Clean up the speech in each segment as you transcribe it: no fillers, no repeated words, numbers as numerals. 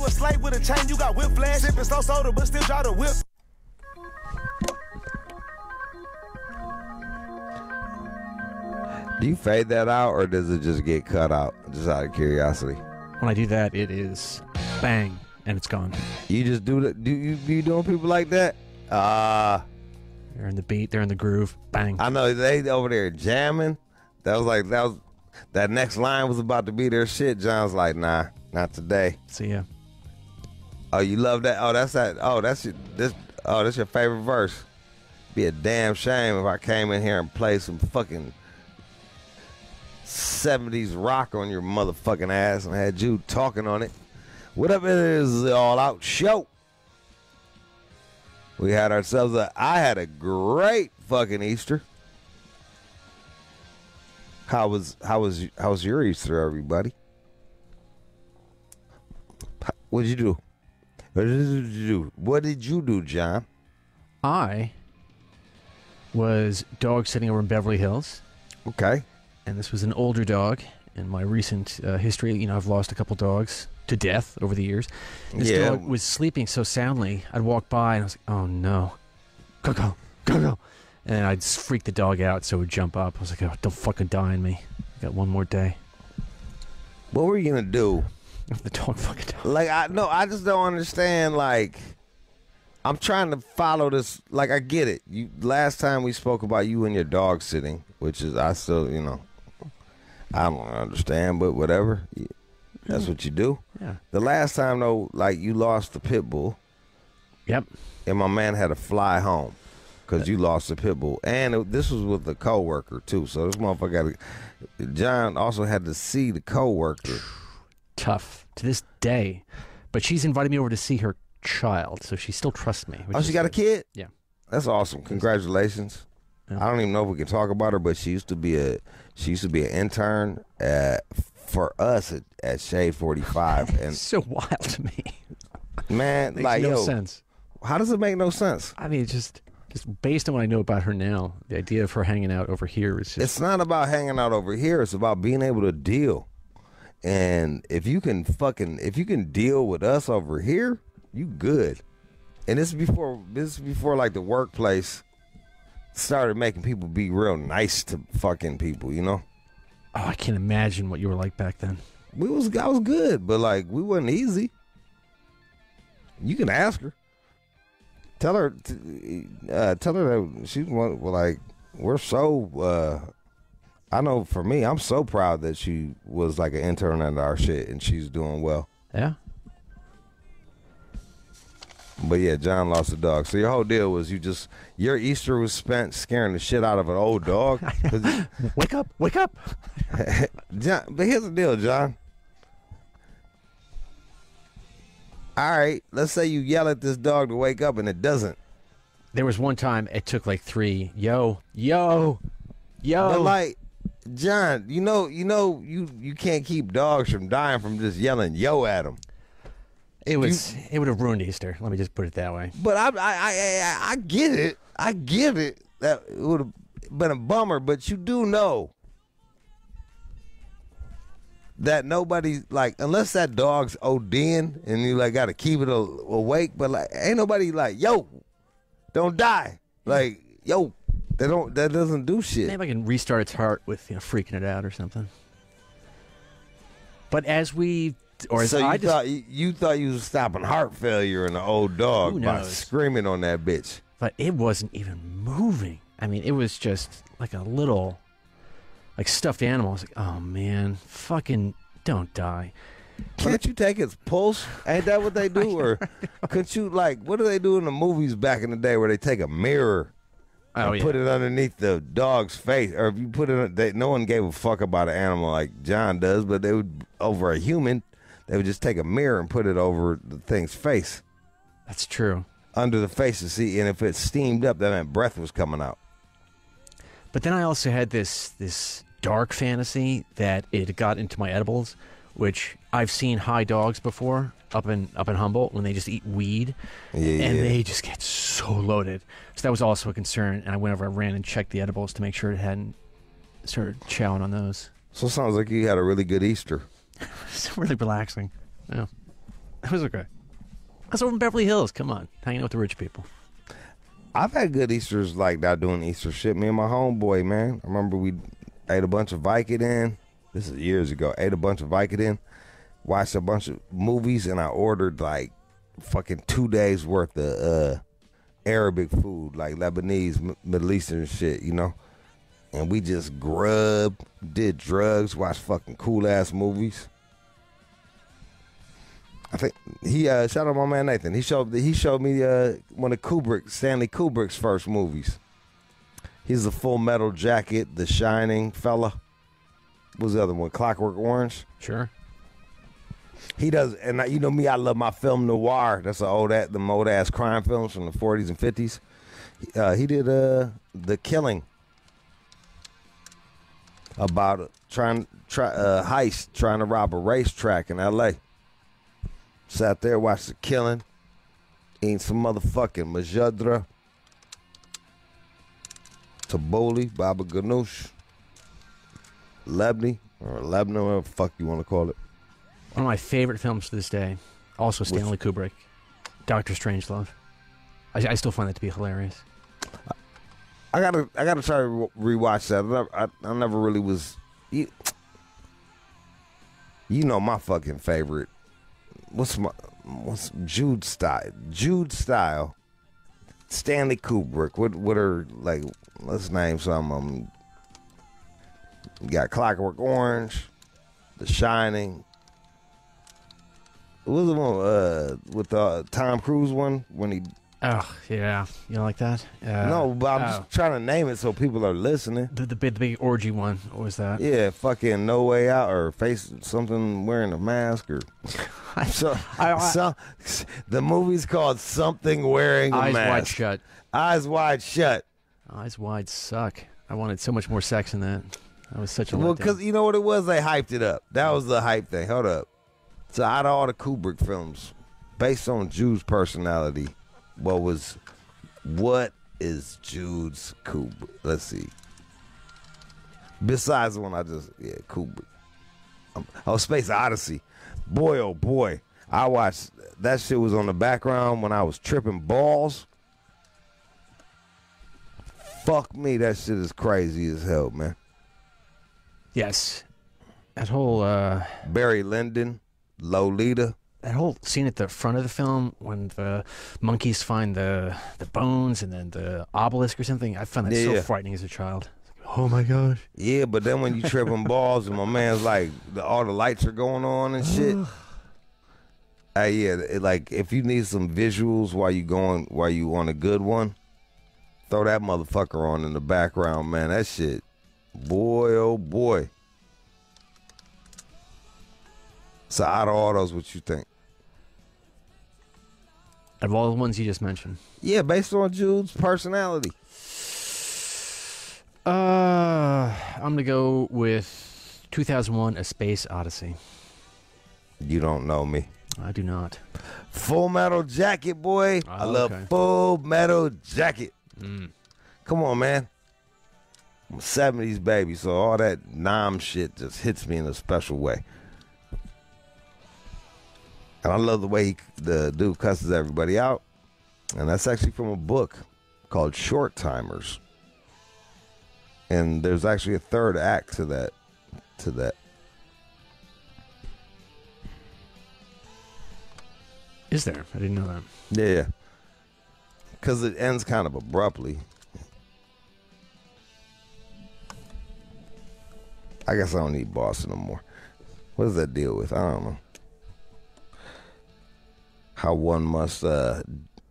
a slave with a chain, you got whip flash. Sipping slow soda, but still try to whip. Do you fade that out, or does it just get cut out? Just out of curiosity. When I do that, it is bang, and it's gone. You just do that? Do you be doing people like that? They're in the beat, they're in the groove, bang. I know they over there jamming. That next line was about to be their shit. John's like, nah, not today. See ya. Oh, you love that? Oh, that's that. Oh, that's your favorite verse. Be a damn shame if I came in here and played some fucking 70s rock on your motherfucking ass and had you talking on it. Whatever it is, the All Out Show. We had ourselves I had a great fucking Easter. How was your Easter, everybody? What did you do? What did you do, John? I was dog sitting over in Beverly Hills. Okay. And this was an older dog. In my recent history, I've lost a couple dogs to death over the years. This dog was sleeping so soundly, I'd walk by and I was like, oh no. Go. And I'd freak the dog out so it would jump up. I was like, oh, don't fucking die on me. I got one more day. What were you going to do? If the dog fucking died. Like, I just don't understand, like, I'm trying to follow this. Like, I get it. Last time we spoke about you and your dog sitting, which is, I still, I don't understand, but whatever. That's what you do. Yeah. The last time, though, like, you lost the pit bull. Yep. And my man had to fly home because you lost the pit bull. And this was with a coworker, too. So this motherfucker John also had to see the coworker. Tough to this day. But she's invited me over to see her child, so she still trusts me. Oh, she got a kid? Yeah. That's awesome. Congratulations. Yeah. I don't even know if we can talk about her, but she used to be an intern for us at Shade 45. And so wild to me. Man, makes like, no sense. How does it make no sense? I mean, just based on what I know about her now, the idea of her hanging out over here is just... It's not about hanging out over here. It's about being able to deal. And if you can deal with us over here, you good. And this is before like the workplace started making people be real nice to fucking people, Oh, I can't imagine what you were like back then. I was good, but like we wasn't easy. You can ask her. Tell her that she's like, we're so. I know for me, I'm so proud that she was like an intern at our shit and she's doing well. Yeah. But yeah, John lost a dog. So your whole deal was your Easter was spent scaring the shit out of an old dog. Wake up. John, but here's the deal, John. All right, let's say you yell at this dog to wake up and it doesn't. There was one time it took like 3, yo. But like, John, you can't keep dogs from dying from just yelling yo at them. It would have ruined Easter. Let me just put it that way. But I get it. I get it. That it would have been a bummer, but you do know that nobody, like, unless that dog's ODing and you like got to keep it awake, but like ain't nobody like, yo, don't die. Like, yo, that doesn't do shit. Maybe I can restart its heart with freaking it out or something. But as we, or as so you thought you was stopping heart failure in an old dog by screaming on that bitch. But it wasn't even moving. I mean, it was just like a little, like, stuffed animal. I was like, oh man, fucking don't die. Can't you take its pulse? Ain't that what they do? Or could you, like, what do they do in the movies back in the day where they take a mirror and put it underneath the dog's face? Or if you put it, no one gave a fuck about an animal like John does, but they would, over a human, they would just take a mirror and put it over the thing's face. That's true. Under the face to see, and if it steamed up, that meant breath was coming out. But then I also had this dark fantasy that it got into my edibles, which I've seen high dogs before up in Humboldt when they just eat weed, and they just get so loaded. So that was also a concern, and I went over, I ran and checked the edibles to make sure it hadn't started chowing on those. So it sounds like you had a really good Easter. It's really relaxing. Yeah. It was okay. I was over in Beverly Hills. Come on, hanging out with the rich people. I've had good Easters like that doing Easter shit. Me and my homeboy, man. I remember we ate a bunch of Vicodin. This is years ago. Ate a bunch of Vicodin, watched a bunch of movies, and I ordered like fucking 2 days worth of Arabic food, like Lebanese, Middle Eastern shit, you know? And we just grubbed, did drugs, watched fucking cool-ass movies. I think he shout out my man Nathan. He showed me one of Stanley Kubrick's first movies. He's the Full Metal Jacket, The Shining fella. What was the other one? Clockwork Orange. Sure. He does, and you know me, I love my film noir. That's the old ass crime films from the 40s and 50s. He did The Killing, about a heist trying to rob a racetrack in L.A. Sat there, watched The Killing, eating some motherfucking majadra, tabbouleh, baba ganoush, lebni, or lebna, whatever the fuck you want to call it. One of my favorite films to this day, also Stanley Kubrick, Dr. Strangelove. I still find that to be hilarious. I gotta try to rewatch that. I never really was. You know my fucking favorite. What's Jude style? Jude style. Stanley Kubrick. What are, like? Let's name some of them. You got Clockwork Orange, The Shining. What was the one with the Tom Cruise one when he? Oh yeah, you don't like that? No, but I'm just trying to name it so people are listening. The big orgy one. What was that? Yeah, fucking No Way Out, or face something wearing a mask, or the movie's called Something Wearing a Mask. Eyes Wide Shut. Eyes Wide Shut. Eyes Wide suck. I wanted so much more sex in that. That was such a well, letdown. because you know what it was? They hyped it up. That was the hype thing. Hold up. So out of all the Kubrick films, based on Jude's personality, what is Jude's Kubrick? Let's see. Besides the one Kubrick. Space Odyssey. Boy, oh boy. I watched, that shit was on the background when I was tripping balls. Fuck me, that shit is crazy as hell, man. Yes. That whole... Barry Lyndon, Lolita. That whole scene at the front of the film when the monkeys find the bones and then the obelisk or something, I found that so frightening as a child. Oh my gosh. Yeah, but then when you tripping balls and my man's like, all the lights are going on and shit. Like if you need some visuals while you on a good one, throw that motherfucker on in the background, man. That shit, boy, oh boy. So out of all those, what you think? Out of all the ones you just mentioned? Yeah, based on Jude's personality. I'm going to go with 2001, A Space Odyssey. You don't know me. I do not. Full Metal Jacket, boy. Oh, I love Full Metal Jacket. Come on, man. I'm a 70s baby, so all that Nam shit just hits me in a special way. And I love the way the dude cusses everybody out. And that's actually from a book called Short Timers. And there's actually a third act to that. Is there? I didn't know that. Yeah. Because it ends kind of abruptly. I guess I don't need Boston no more. What does that deal with? I don't know. How one must, to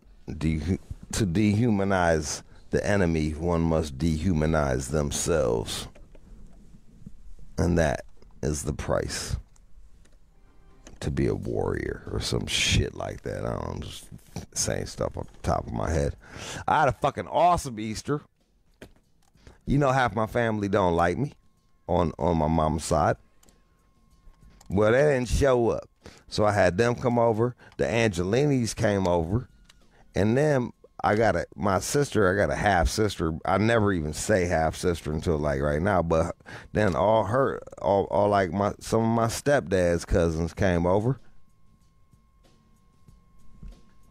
dehumanize the enemy, one must dehumanize themselves. And that is the price to be a warrior or some shit like that. I don't know, I'm just saying stuff off the top of my head. I had a fucking awesome Easter. You know, half my family don't like me on my mama's side. Well, they didn't show up. So I had them come over. The Angelinis came over. And then I got a half sister. I never even say half sister until like right now. But then some of my stepdad's cousins came over.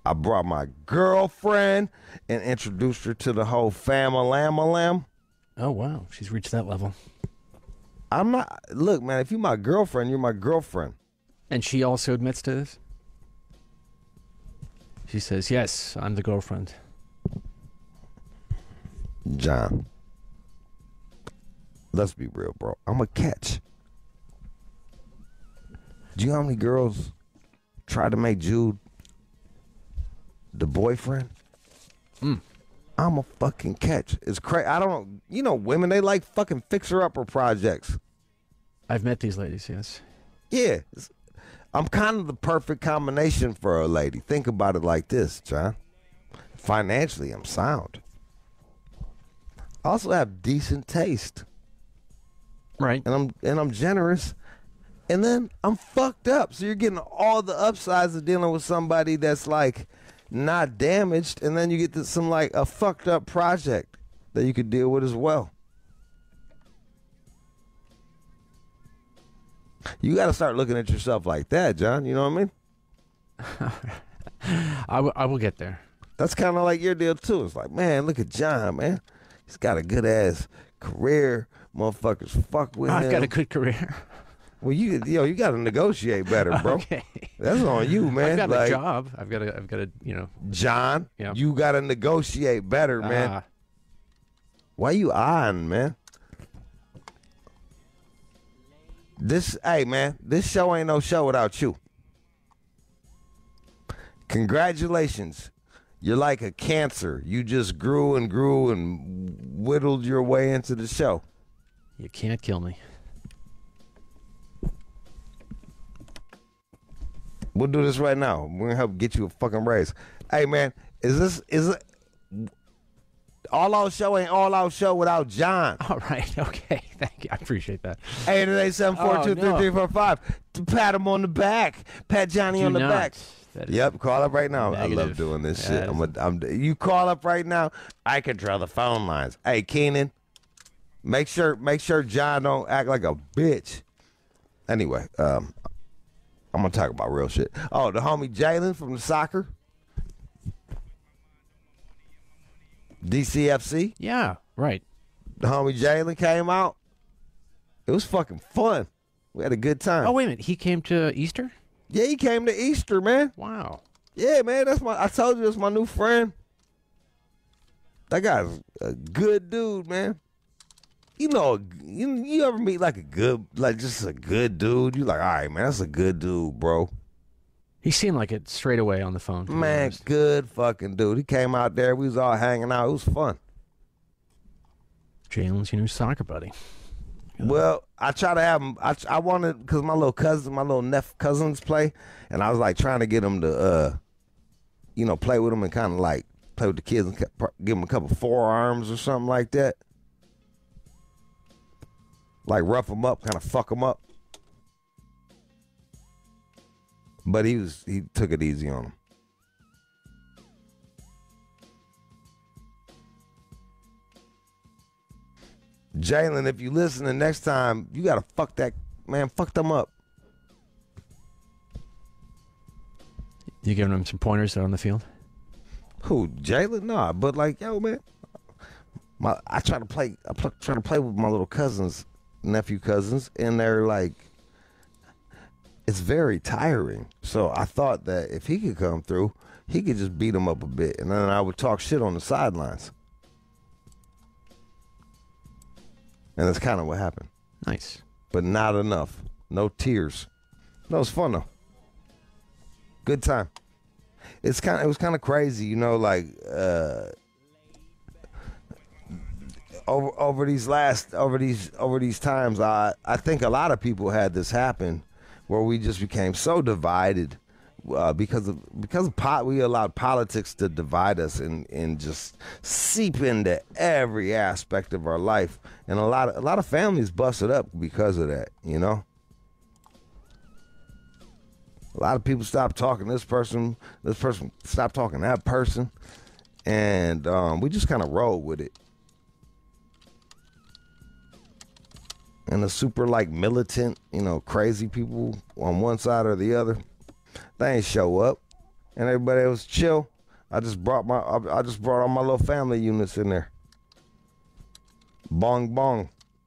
I brought my girlfriend and introduced her to the whole fam-a-lam-a-lam. Oh, wow. She's reached that level. I'm not. Look, man, if you're my girlfriend, you're my girlfriend. And she also admits to this? She says, yes, I'm the girlfriend. John, let's be real, bro. I'm a catch. Do you know how many girls tried to make Jude the boyfriend? I'm a fucking catch. It's crazy. I don't, women, they like fucking fixer-upper projects. I've met these ladies, yes. Yeah. I'm kind of the perfect combination for a lady. Think about it like this, John. Financially, I'm sound. I also have decent taste. Right. And I'm generous. And then I'm fucked up. So you're getting all the upsides of dealing with somebody that's like not damaged, and then you get to some like a fucked up project that you could deal with as well. You got to start looking at yourself like that, John. You know what I mean? I will get there. That's kind of like your deal too. It's like, man, look at John, man. He's got a good ass career. Motherfuckers fuck with him. I've got a good career. Well, you got to negotiate better, bro. Okay. That's on you, man. I've got a job. I've got to, John, yeah. You got to negotiate better, man. Why you on, man? Hey, man, this show ain't no show without you. Congratulations. You're like a cancer. You just grew and grew and whittled your way into the show. You can't kill me. We'll do this right now. We're gonna help get you a fucking raise. Hey, man, is it All Out Show ain't All Out Show without John. All right, okay, thank you. I appreciate that. 888-742-3345. Pat him on the back. Pat Johnny on the back. Yep, call up right now. Negative. I love doing this shit. You call up right now. I control the phone lines. Hey, Keenan, make sure John don't act like a bitch. Anyway, I'm gonna talk about real shit. Oh, the homie Jalen from the soccer, DCFC. Yeah, right. The homie Jalen came out. It was fucking fun. We had a good time. Oh, wait a minute. He came to Easter? Yeah, he came to Easter, man. Wow. Yeah, man. I told you that's my new friend. That guy's a good dude, man. You ever meet like just a good dude? You like, all right, man, that's a good dude, bro. He seemed like it straight away on the phone. Man, good fucking dude. He came out there. We was all hanging out. It was fun. Jalen's your new soccer buddy. Well, I try to have him. I wanted, because my little cousins play, and I was like trying to get him to, play with them and kind of like play with the kids and give them a couple forearms or something like that. Like rough them up, kind of fuck them up. But he took it easy on him. Jalen, if you listen the next time, you gotta fuck them up. You giving him some pointers out on the field? Who, Jalen? Nah, but like, yo, man, I try to play with my little nephew cousins, and they're like, it's very tiring. So I thought that if he could come through, he could just beat them up a bit, and then I would talk shit on the sidelines. And that's kind of what happened. Nice. But not enough. No tears. No, it was fun though. Good time. It was kind of crazy, like over these times, I think a lot of people had this happen where we just became so divided because we allowed politics to divide us and just seep into every aspect of our life, and a lot of families busted up because of that. A lot of people stopped talking this person stopped talking that person, and we just kind of rolled with it. And the super like militant, crazy people on one side or the other, they ain't show up. and everybody was chill. I just brought all my little family units in there. Bong bong.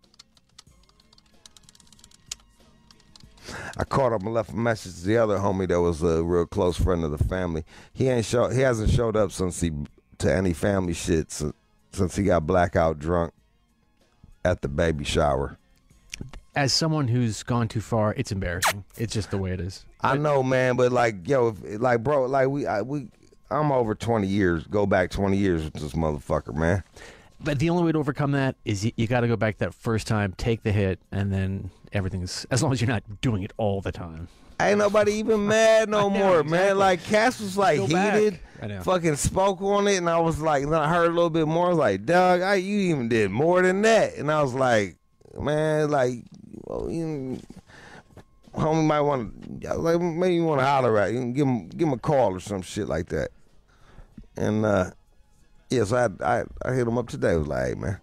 I called up and left a message to the other homie that was a real close friend of the family. He hasn't showed up to any family shit since he got blackout drunk at the baby shower. As someone who's gone too far, it's embarrassing. It's just the way it is. I know, man, but like, yo, bro, like I'm over 20 years. Go back 20 years with this motherfucker, man. But the only way to overcome that is you got to go back that first time, take the hit, and then everything's, as long as you're not doing it all the time. Ain't nobody even mad no more, exactly. Man. Like, Cass was like heated, fucking spoke on it, and I was like, then I heard a little bit more, like, dog, you even did more than that. And I was like, man, like, well, homie might want to, like, maybe you want to holler at you, give him a call or some shit like that. And, yeah, so I hit him up today. I was like, hey, man.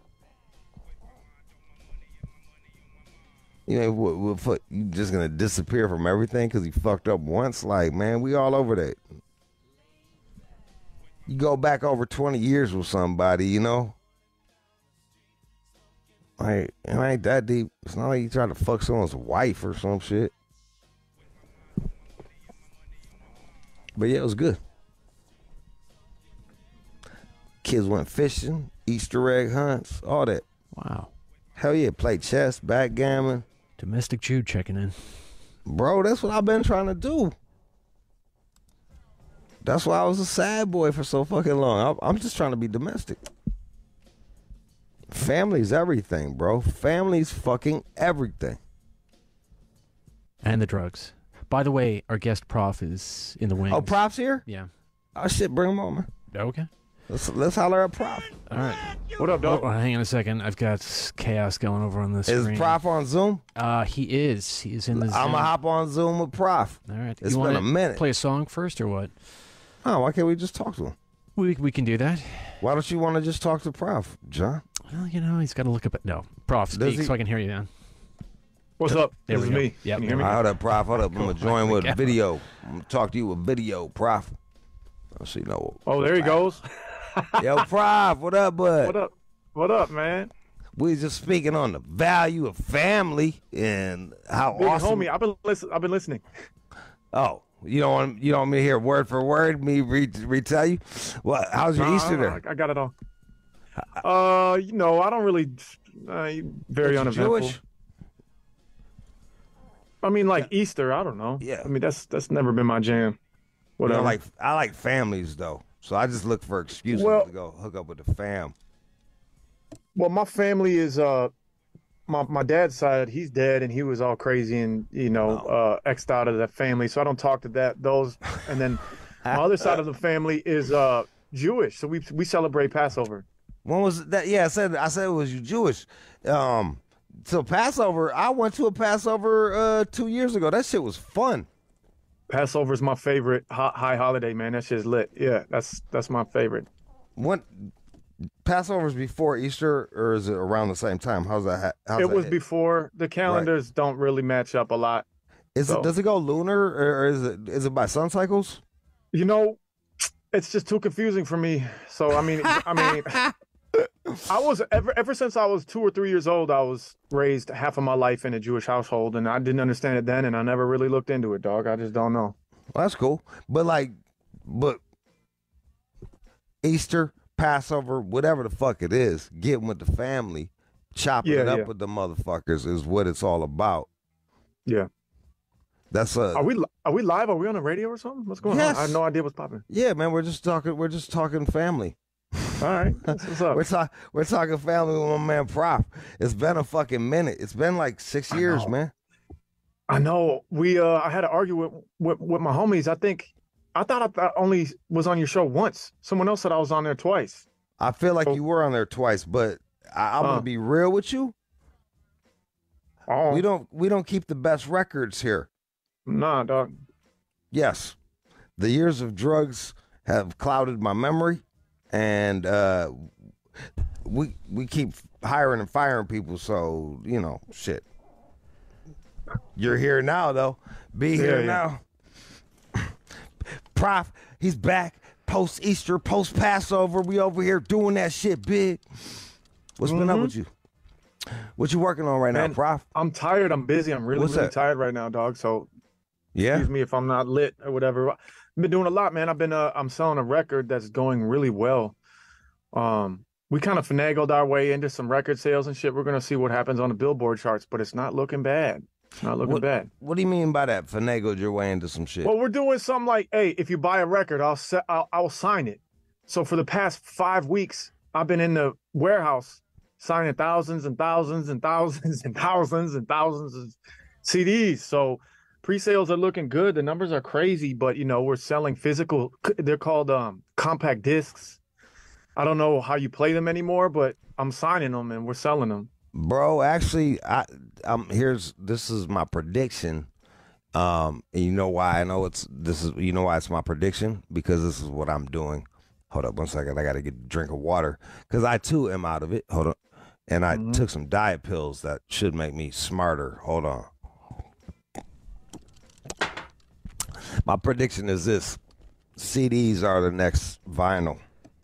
You know, what, you just going to disappear from everything because he fucked up once? Like, man, we all over that. You go back over 20 years with somebody, you know? Like, it ain't that deep. It's not like you try to fuck someone's wife or some shit. But, yeah, it was good. Kids went fishing, Easter egg hunts, all that. Wow. Hell yeah, played chess, backgammon. Domestic Jude checking in. Bro, that's what I've been trying to do. That's why I was a sad boy for so fucking long. I'm just trying to be domestic. Family's everything, bro. Family's fucking everything. And the drugs. By the way, our guest Prof is in the wings. Oh, Prof's here? Yeah. Oh, shit, bring him on, man. Okay. Let's holler at Prof. All right. What up, dog? Oh, hang on a second. I've got chaos going over on the screen. Is Prof on Zoom? He is. He is in the Zoom. I'm going to hop on Zoom with Prof. All right. It's been a minute. Play a song first or what? Oh, why can't we just talk to him? We can do that. Why don't you want to just talk to Prof, John? Well, you know, he's got to look up. No. Prof, speak so I can hear you, man. What's up? There this we is go. me. Yep. Can you hear me? Hold up, Prof. Hold up. I'm going to join with Yeah. video. I'm going to talk to you with video, Prof. So you know. Oh, there he goes. Yo, Prof, what up, bud? What up? What up, man? We just speaking on the value of family and how Big awesome. homie, I've been listening. Oh, you don't want me to hear word for word me retell you? Well, how's your Easter there? I got it all. You know, I don't really very uneventful. Jewish? I mean, like Easter, I don't know. Yeah. I mean, that's never been my jam. You Whatever. know, I like families though, so I just look for excuses Well- to go hook up with the fam. Well, my family is my dad's side, he's dead, and he was all crazy and X'd out of that family. So I don't talk to those. And then my other side of the family is Jewish, so we celebrate Passover. When was that? Yeah, I said it was you Jewish. So Passover, I went to a Passover 2 years ago. That shit was fun. Passover is my favorite high holiday, man. That shit's lit. Yeah, that's my favorite. When Passover's before Easter, or is it around the same time? How's that? It was before. The calendars don't really match up a lot. Does it go lunar, or is it by sun cycles? You know, it's just too confusing for me. So I mean, I was ever since I was 2 or 3 years old, I was raised half of my life in a Jewish household, and I didn't understand it then, and I never really looked into it, dog. I just don't know. Well, that's cool, but Easter, Passover, whatever the fuck it is, getting with the family, chopping it up with the motherfuckers is what it's all about. Yeah. That's Are we live? Are we on the radio or something? What's going on? I have no idea what's popping. Yeah, man, we're just talking family. All right, that's what's up. We're talking family with my man Prof. It's been a fucking minute. It's been like 6 years, man. I know. I had to argue with my homies. I thought I only was on your show once. Someone else said I was on there twice. I feel like you were on there twice, but I'm gonna be real with you. Oh. We don't keep the best records here. Nah, dog. Yes, the years of drugs have clouded my memory, and we keep hiring and firing people. So shit. You're here now, though. Be here now. Prof, he's back. Post Easter, post Passover, we over here doing that shit big. What's been up with you? What you working on right now, Prof? I'm tired. I'm busy. I'm really tired right now, dog. So, excuse me if I'm not lit or whatever. I've been doing a lot, man. I'm selling a record that's going really well. We kind of finagled our way into some record sales and shit. We're gonna see what happens on the Billboard charts, but it's not looking bad. It's not looking bad. What do you mean by that? Finagled your way into some shit? Well, we're doing something like, hey, if you buy a record, I'll sign it. So for the past 5 weeks, I've been in the warehouse signing thousands and thousands and thousands and thousands and thousands of CDs. So pre-sales are looking good. The numbers are crazy, but we're selling physical. They're called compact discs. I don't know how you play them anymore, but I'm signing them and we're selling them. Bro, actually, this is my prediction. And you know why I know why it's my prediction? Because this is what I'm doing. Hold up 1 second. I got to get a drink of water because I too am out of it. Hold up. And I took some diet pills that should make me smarter. Hold on. My prediction is this. CDs are the next vinyl.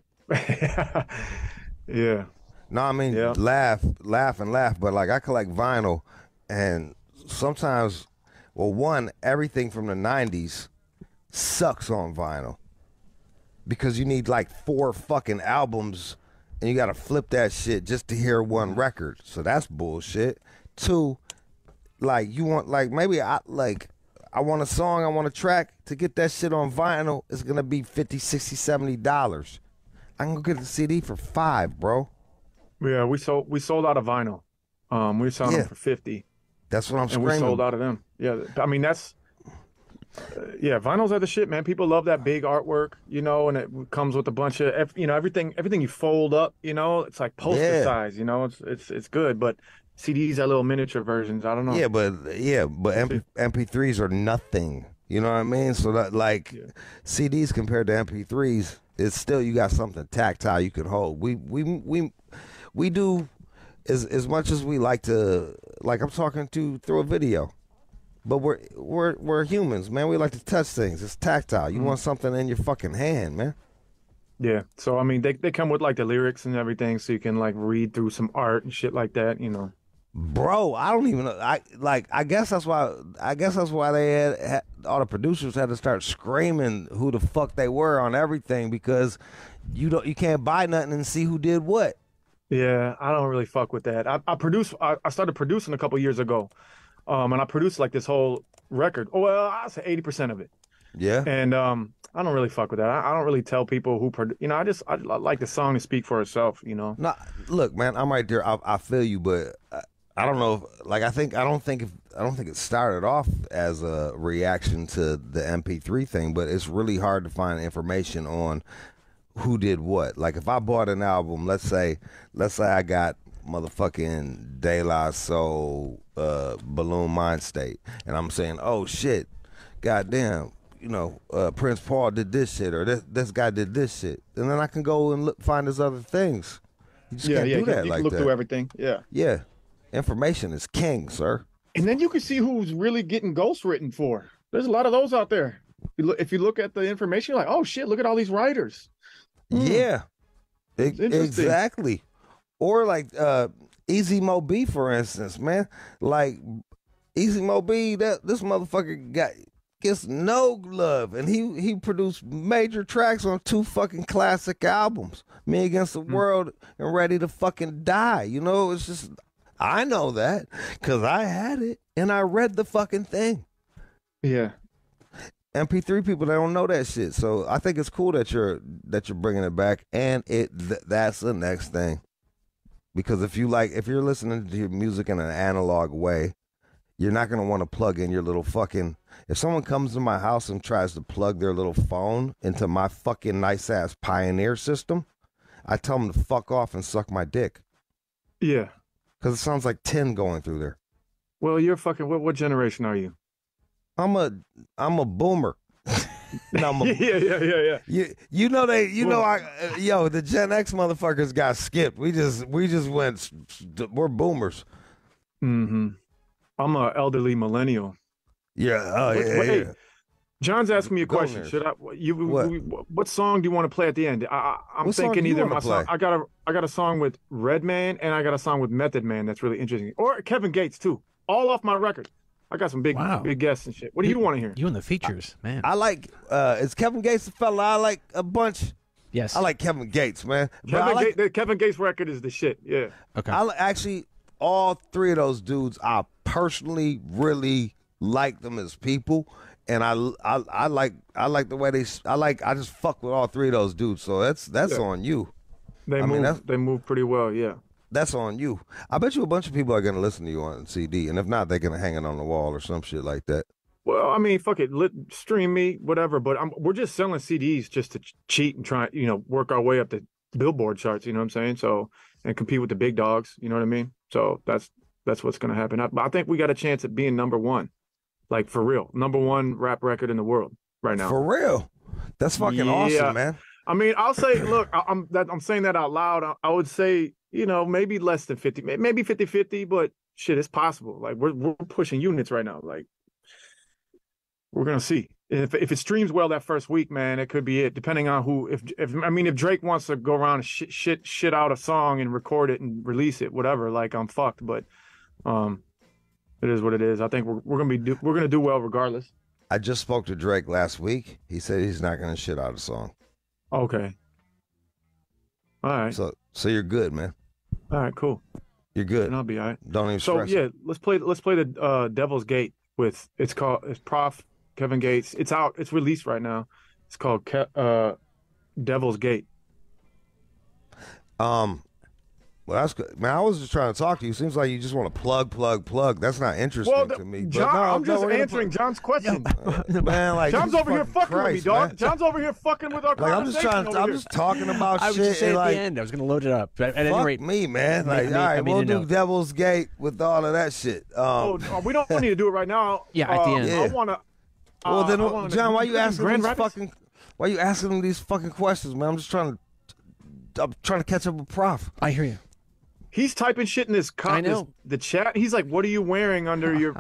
Yeah. No, I mean, laugh, but like I collect vinyl, and sometimes, everything from the 90s sucks on vinyl because you need like 4 fucking albums and you got to flip that shit just to hear one record. So that's bullshit. 2, like you want, like maybe I want a song, I want a track to get that shit on vinyl. It's going to be $50, $60, $70. I can go get the CD for $5, bro. Yeah, we sold out of vinyl. We sold them for $50. That's what I'm screaming. And we sold out of them. Yeah, I mean that's vinyls are the shit, man. People love that big artwork, and it comes with a bunch of everything you fold up, it's like poster size, it's good, but CDs are little miniature versions. I don't know. But MP3s are nothing. You know what I mean? So that CDs compared to MP3s, it's still you got something tactile you can hold. We do as much as we like to, like I'm talking to through a video, but we're humans, man. We like to touch things. It's tactile. You want something in your fucking hand, man. Yeah. So I mean, they come with like the lyrics and everything, so you can like read through some art and shit like that, Bro, I don't even know. I guess that's why they had all the producers had to start screaming who the fuck they were on everything, because you can't buy nothing and see who did what. Yeah, I don't really fuck with that. I started producing a couple years ago, and I produced like this whole record. Oh, well, I'd say 80% of it. Yeah. And I don't really fuck with that. I don't really tell people who I like the song to speak for itself. No, look, man, I'm right there. I feel you, but I don't know. I don't think it started off as a reaction to the MP3 thing, but it's really hard to find information on who did what. Like if I bought an album, let's say I got motherfucking De La Soul, Balloon Mind State, and I'm saying, oh shit, goddamn, Prince Paul did this shit, or this guy did this shit, and then I can go and find his other things. You just can't do that. You like can look that. Through everything. Yeah. Yeah. Information is king, sir. And then you can see who's really getting ghostwritten for. There's a lot of those out there. If you look at the information, you're like, oh shit, look at all these writers. Yeah, exactly. Or like Easy Mo B, for instance, man. Like Easy Mo B, this motherfucker gets no love, and he produced major tracks on 2 fucking classic albums, Me Against the World and Ready to Fucking Die. It's just, I know that because I had it and I read the fucking thing. Yeah. MP3 people, they don't know that shit. So I think it's cool that you're bringing it back, and that's the next thing. Because if you're listening to your music in an analog way, you're not going to want to plug in your little fucking, if someone comes to my house and tries to plug their little phone into my fucking nice ass Pioneer system, I tell them to fuck off and suck my dick. Yeah. Because it sounds like tin going through there. Well, you're fucking, what generation are you? I'm a boomer. No, yeah. The Gen X motherfuckers got skipped. We just went. We're boomers. Mm-hmm. I'm a elderly millennial. Yeah. Oh yeah. Hey, John's asking me a question. Governors. Should I? What? What song do you want to play at the end? I'm What song thinking do you either wanna my song. play? I got a song with Redman and I got a song with Method Man that's really interesting, or Kevin Gates too. All off my record. I got some big guests and shit. What do you want to hear? You and the features, man. I like. Is Kevin Gates the fella I like a bunch? Yes. I like Kevin Gates, man. The Kevin Gates record is the shit. Yeah. Okay. Actually, all three of those dudes, I personally really like them as people, and I like the way I just fuck with all three of those dudes. So that's on you. They move pretty well. Yeah. That's on you. I bet you a bunch of people are gonna listen to you on CD, and if not, they're gonna hang it on the wall or some shit like that. Well, I mean, fuck it, stream me, whatever. But we're just selling CDs just to cheat and try, work our way up the Billboard charts. You know what I'm saying? So, and compete with the big dogs. You know what I mean? So that's what's gonna happen. I think we got a chance at being number one, like for real, number one rap record in the world right now. For real, that's fucking awesome, man. I mean, I'll say, look, I'm saying that out loud. I would say, maybe less than 50, maybe 50-50, but shit, it's possible. Like we're pushing units right now. Like. We're gonna see if it streams well that first week, man. It could be it, depending on who. If Drake wants to go around and shit out a song and record it and release it, whatever. Like I'm fucked, but it is what it is. I think we're gonna do well regardless. I just spoke to Drake last week. He said he's not gonna shit out a song. Okay. All right. So you're good, man. All right. Cool. You're good. And I'll be all right. Don't even So stress. yeah, let's play the Devil's Gate with it's Prof. Kevin Gates. It's out. It's released right now. It's called Devil's Gate. Well, that's good, man. I was just trying to talk to you. Seems like you just want to plug. That's not interesting to me. John, I'm just answering John's question. Man, like John's over here fucking with me, dog. Man. John's over here fucking with our conversation. I'm just talking about I was shit. just saying and at the end. I was going to load it up. At any fuck rate, me, man. Like, all right, we'll do Devil's Gate with all of that shit. We don't need to do it right now. Yeah, at the end. I want to. Well, then, John, why you asking him these fucking questions, man? I'm trying to catch up with Prof. I hear you. He's typing shit in this the chat. He's like, "What are you wearing under your,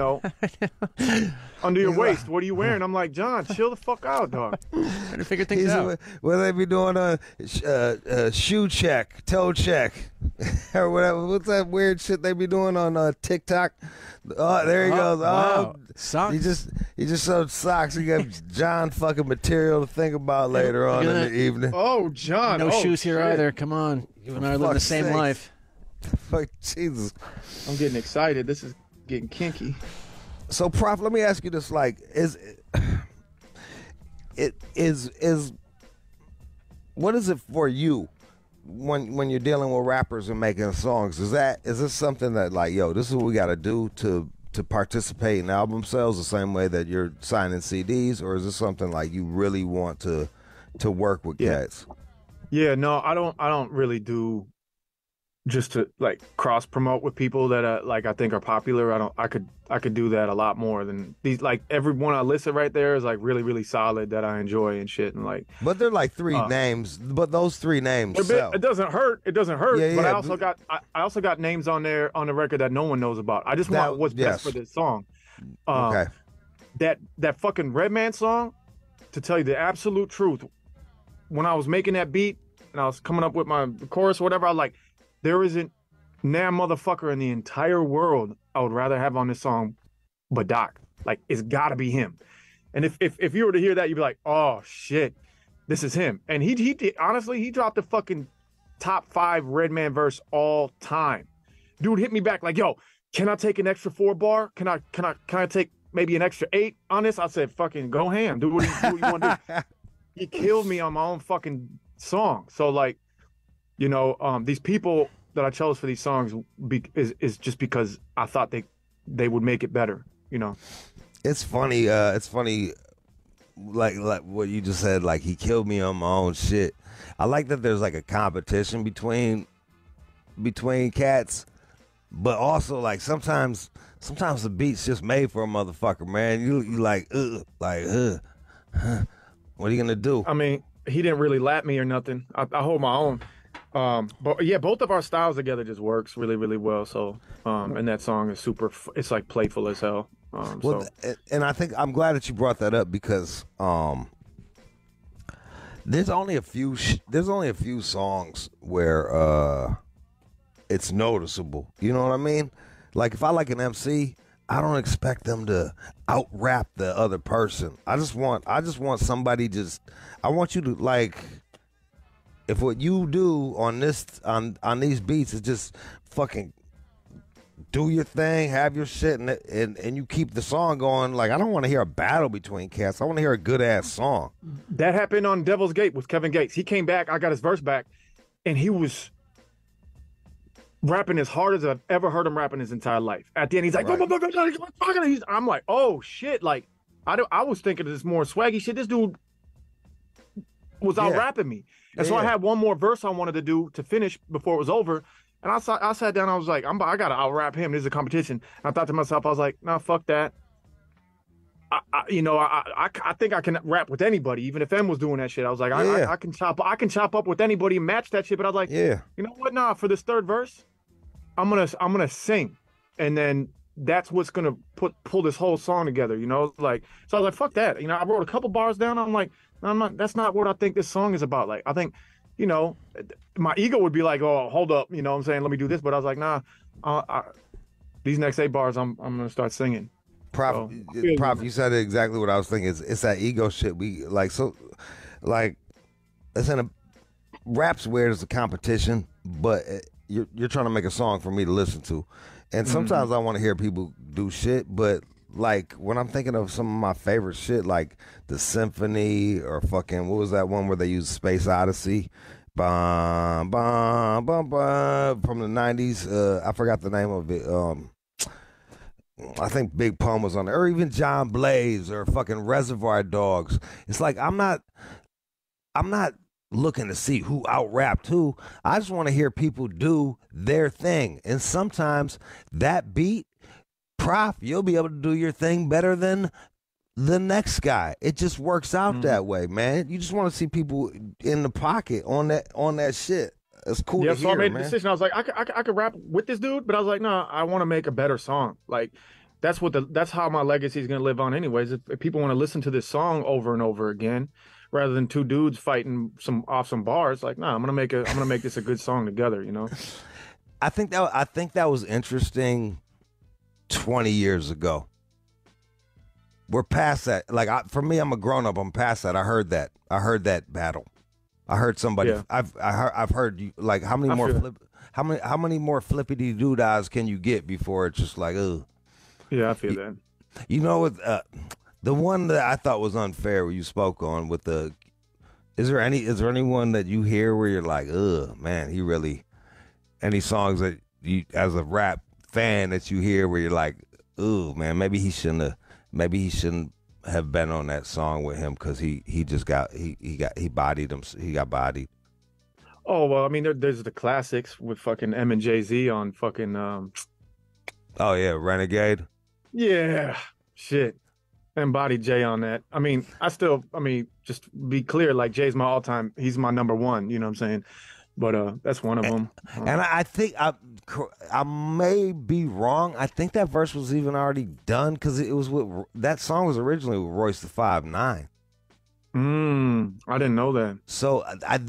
under your waist? What are you wearing?" I'm like, "John, chill the fuck out, dog." Trying to figure things out. Will they be doing a shoe check, toe check, or whatever? What's that weird shit they be doing on TikTok? Oh, there he goes. Wow. Socks. He just showed socks. He got John fucking material to think about later on in the evening. Oh, John. No shoes here either. Come on. You and I live the same life. Fuck Jesus. I'm getting excited. This is getting kinky. So, Prof, let me ask you this: like, what is it for you when you're dealing with rappers and making songs? Is this something that, like, yo, this is what we got to do to participate in album sales the same way that you're signing CDs, or is this something like you really want to work with cats? Yeah, no, I don't really do just to like cross promote with people that I think are popular. I could do that a lot more than these. Like every one I listed right there is like really, really solid that I enjoy and shit. And like, but they're like three names. But those three names sell. It doesn't hurt. It doesn't hurt. Yeah, but I also got names on there on the record that no one knows about. I just want what's best for this song. Okay. That fucking Redman song. To tell you the absolute truth, when I was making that beat and I was coming up with my chorus or whatever, I was like, there isn't now motherfucker in the entire world I would rather have on this song but Doc. Like, it's gotta be him. And if you were to hear that, you'd be like, oh shit, this is him. And he honestly, he dropped the fucking top 5 Redman verse all time. Dude hit me back like, yo, can I take an extra 4 bar? Can I take maybe an extra 8 on this? I said, fucking go ham. Do what you want to do. He killed me on my own fucking song. So like, these people that I chose for these songs is just because I thought they would make it better, It's funny. Like what you just said. Like, he killed me on my own shit. I like that there's like a competition between cats, but also like sometimes the beat's just made for a motherfucker, man. You like what are you gonna do? I mean, he didn't really lap me or nothing. I hold my own. But yeah, both of our styles together just works really, really well. So, and that song is super. It's like playful as hell. And I think I'm glad that you brought that up because there's only a few songs where it's noticeable. You know what I mean? Like if I like an MC, I don't expect them to out rap the other person. I just want somebody I want you to like, if what you do on these beats is just fucking do your thing, have your shit, and you keep the song going. Like I don't want to hear a battle between cats. I want to hear a good ass song. That happened on Devil's Gate with Kevin Gates. He came back, I got his verse back, and he was rapping as hard as I've ever heard him rapping his entire life. At the end, he's like, right. I'm like, oh shit! Like, I was thinking of this more swaggy shit. This dude was out rapping me, and so I had one more verse I wanted to do to finish before it was over. And I sat down. I was like, I gotta out rap him. This is a competition. And I thought to myself, I was like, nah, fuck that. I think I can rap with anybody, even if M was doing that shit. I was like, I can chop up with anybody and match that shit. But I was like, you know what? Nah, for this third verse, I'm gonna sing, and then that's what's gonna pull this whole song together. You know, like so I was like, fuck that. You know, I wrote a couple bars down. I'm like, no, I'm not. That's not what I think this song is about. Like, I think, you know, my ego would be like, oh, hold up, you know what I'm saying? Let me do this. But I was like, nah, these next 8 bars, I'm gonna start singing. Prof, you said exactly what I was thinking. It's that ego shit. We like it's in a rap's weird as a competition, but you're trying to make a song for me to listen to, and sometimes I want to hear people do shit, but like when I'm thinking of some of my favorite shit, like the Symphony or fucking what was that one where they used Space Odyssey, bum bum bum bum from the '90s. I forgot the name of it. I think Big Pun was on there, or even John Blaze or fucking Reservoir Dogs. It's like I'm not looking to see who out rapped who. I just want to hear people do their thing, and sometimes that beat. Prof, you'll be able to do your thing better than the next guy. It just works out that way, man. You just want to see people in the pocket on that shit. It's cool to hear, so I made a decision. I was like, I could rap with this dude, but I was like, no, I want to make a better song. Like, that's how my legacy is going to live on anyways. If people want to listen to this song over and over again, rather than 2 dudes fighting off some bars, like, no, I'm gonna make this a good song together, you know? I think that was interesting 20 years ago. We're past that. Like for me, I'm a grown up. I'm past that. I heard that battle. I heard somebody. Yeah. I've heard you. Like how many more flippity doodads can you get before it's just like ugh. Yeah, I feel that. You know, the one that I thought was unfair where you spoke on with the. Is there anyone that you hear where you're like, ugh, man, he really. Any songs that you as a rap fan that you hear where you're like, ooh, man, maybe he shouldn't have been on that song with him because he bodied him. He got bodied. Oh well, I mean, there's the classics with fucking M and Jay-Z on fucking. Oh yeah, Renegade. Yeah, shit, and Body Jay on that. I mean, just be clear, like Jay's my all-time. He's my number one. You know what I'm saying? But that's one of them. And I think I may be wrong. I think that verse was even already done because it was that song was originally with Royce the 5'9". I didn't know that. So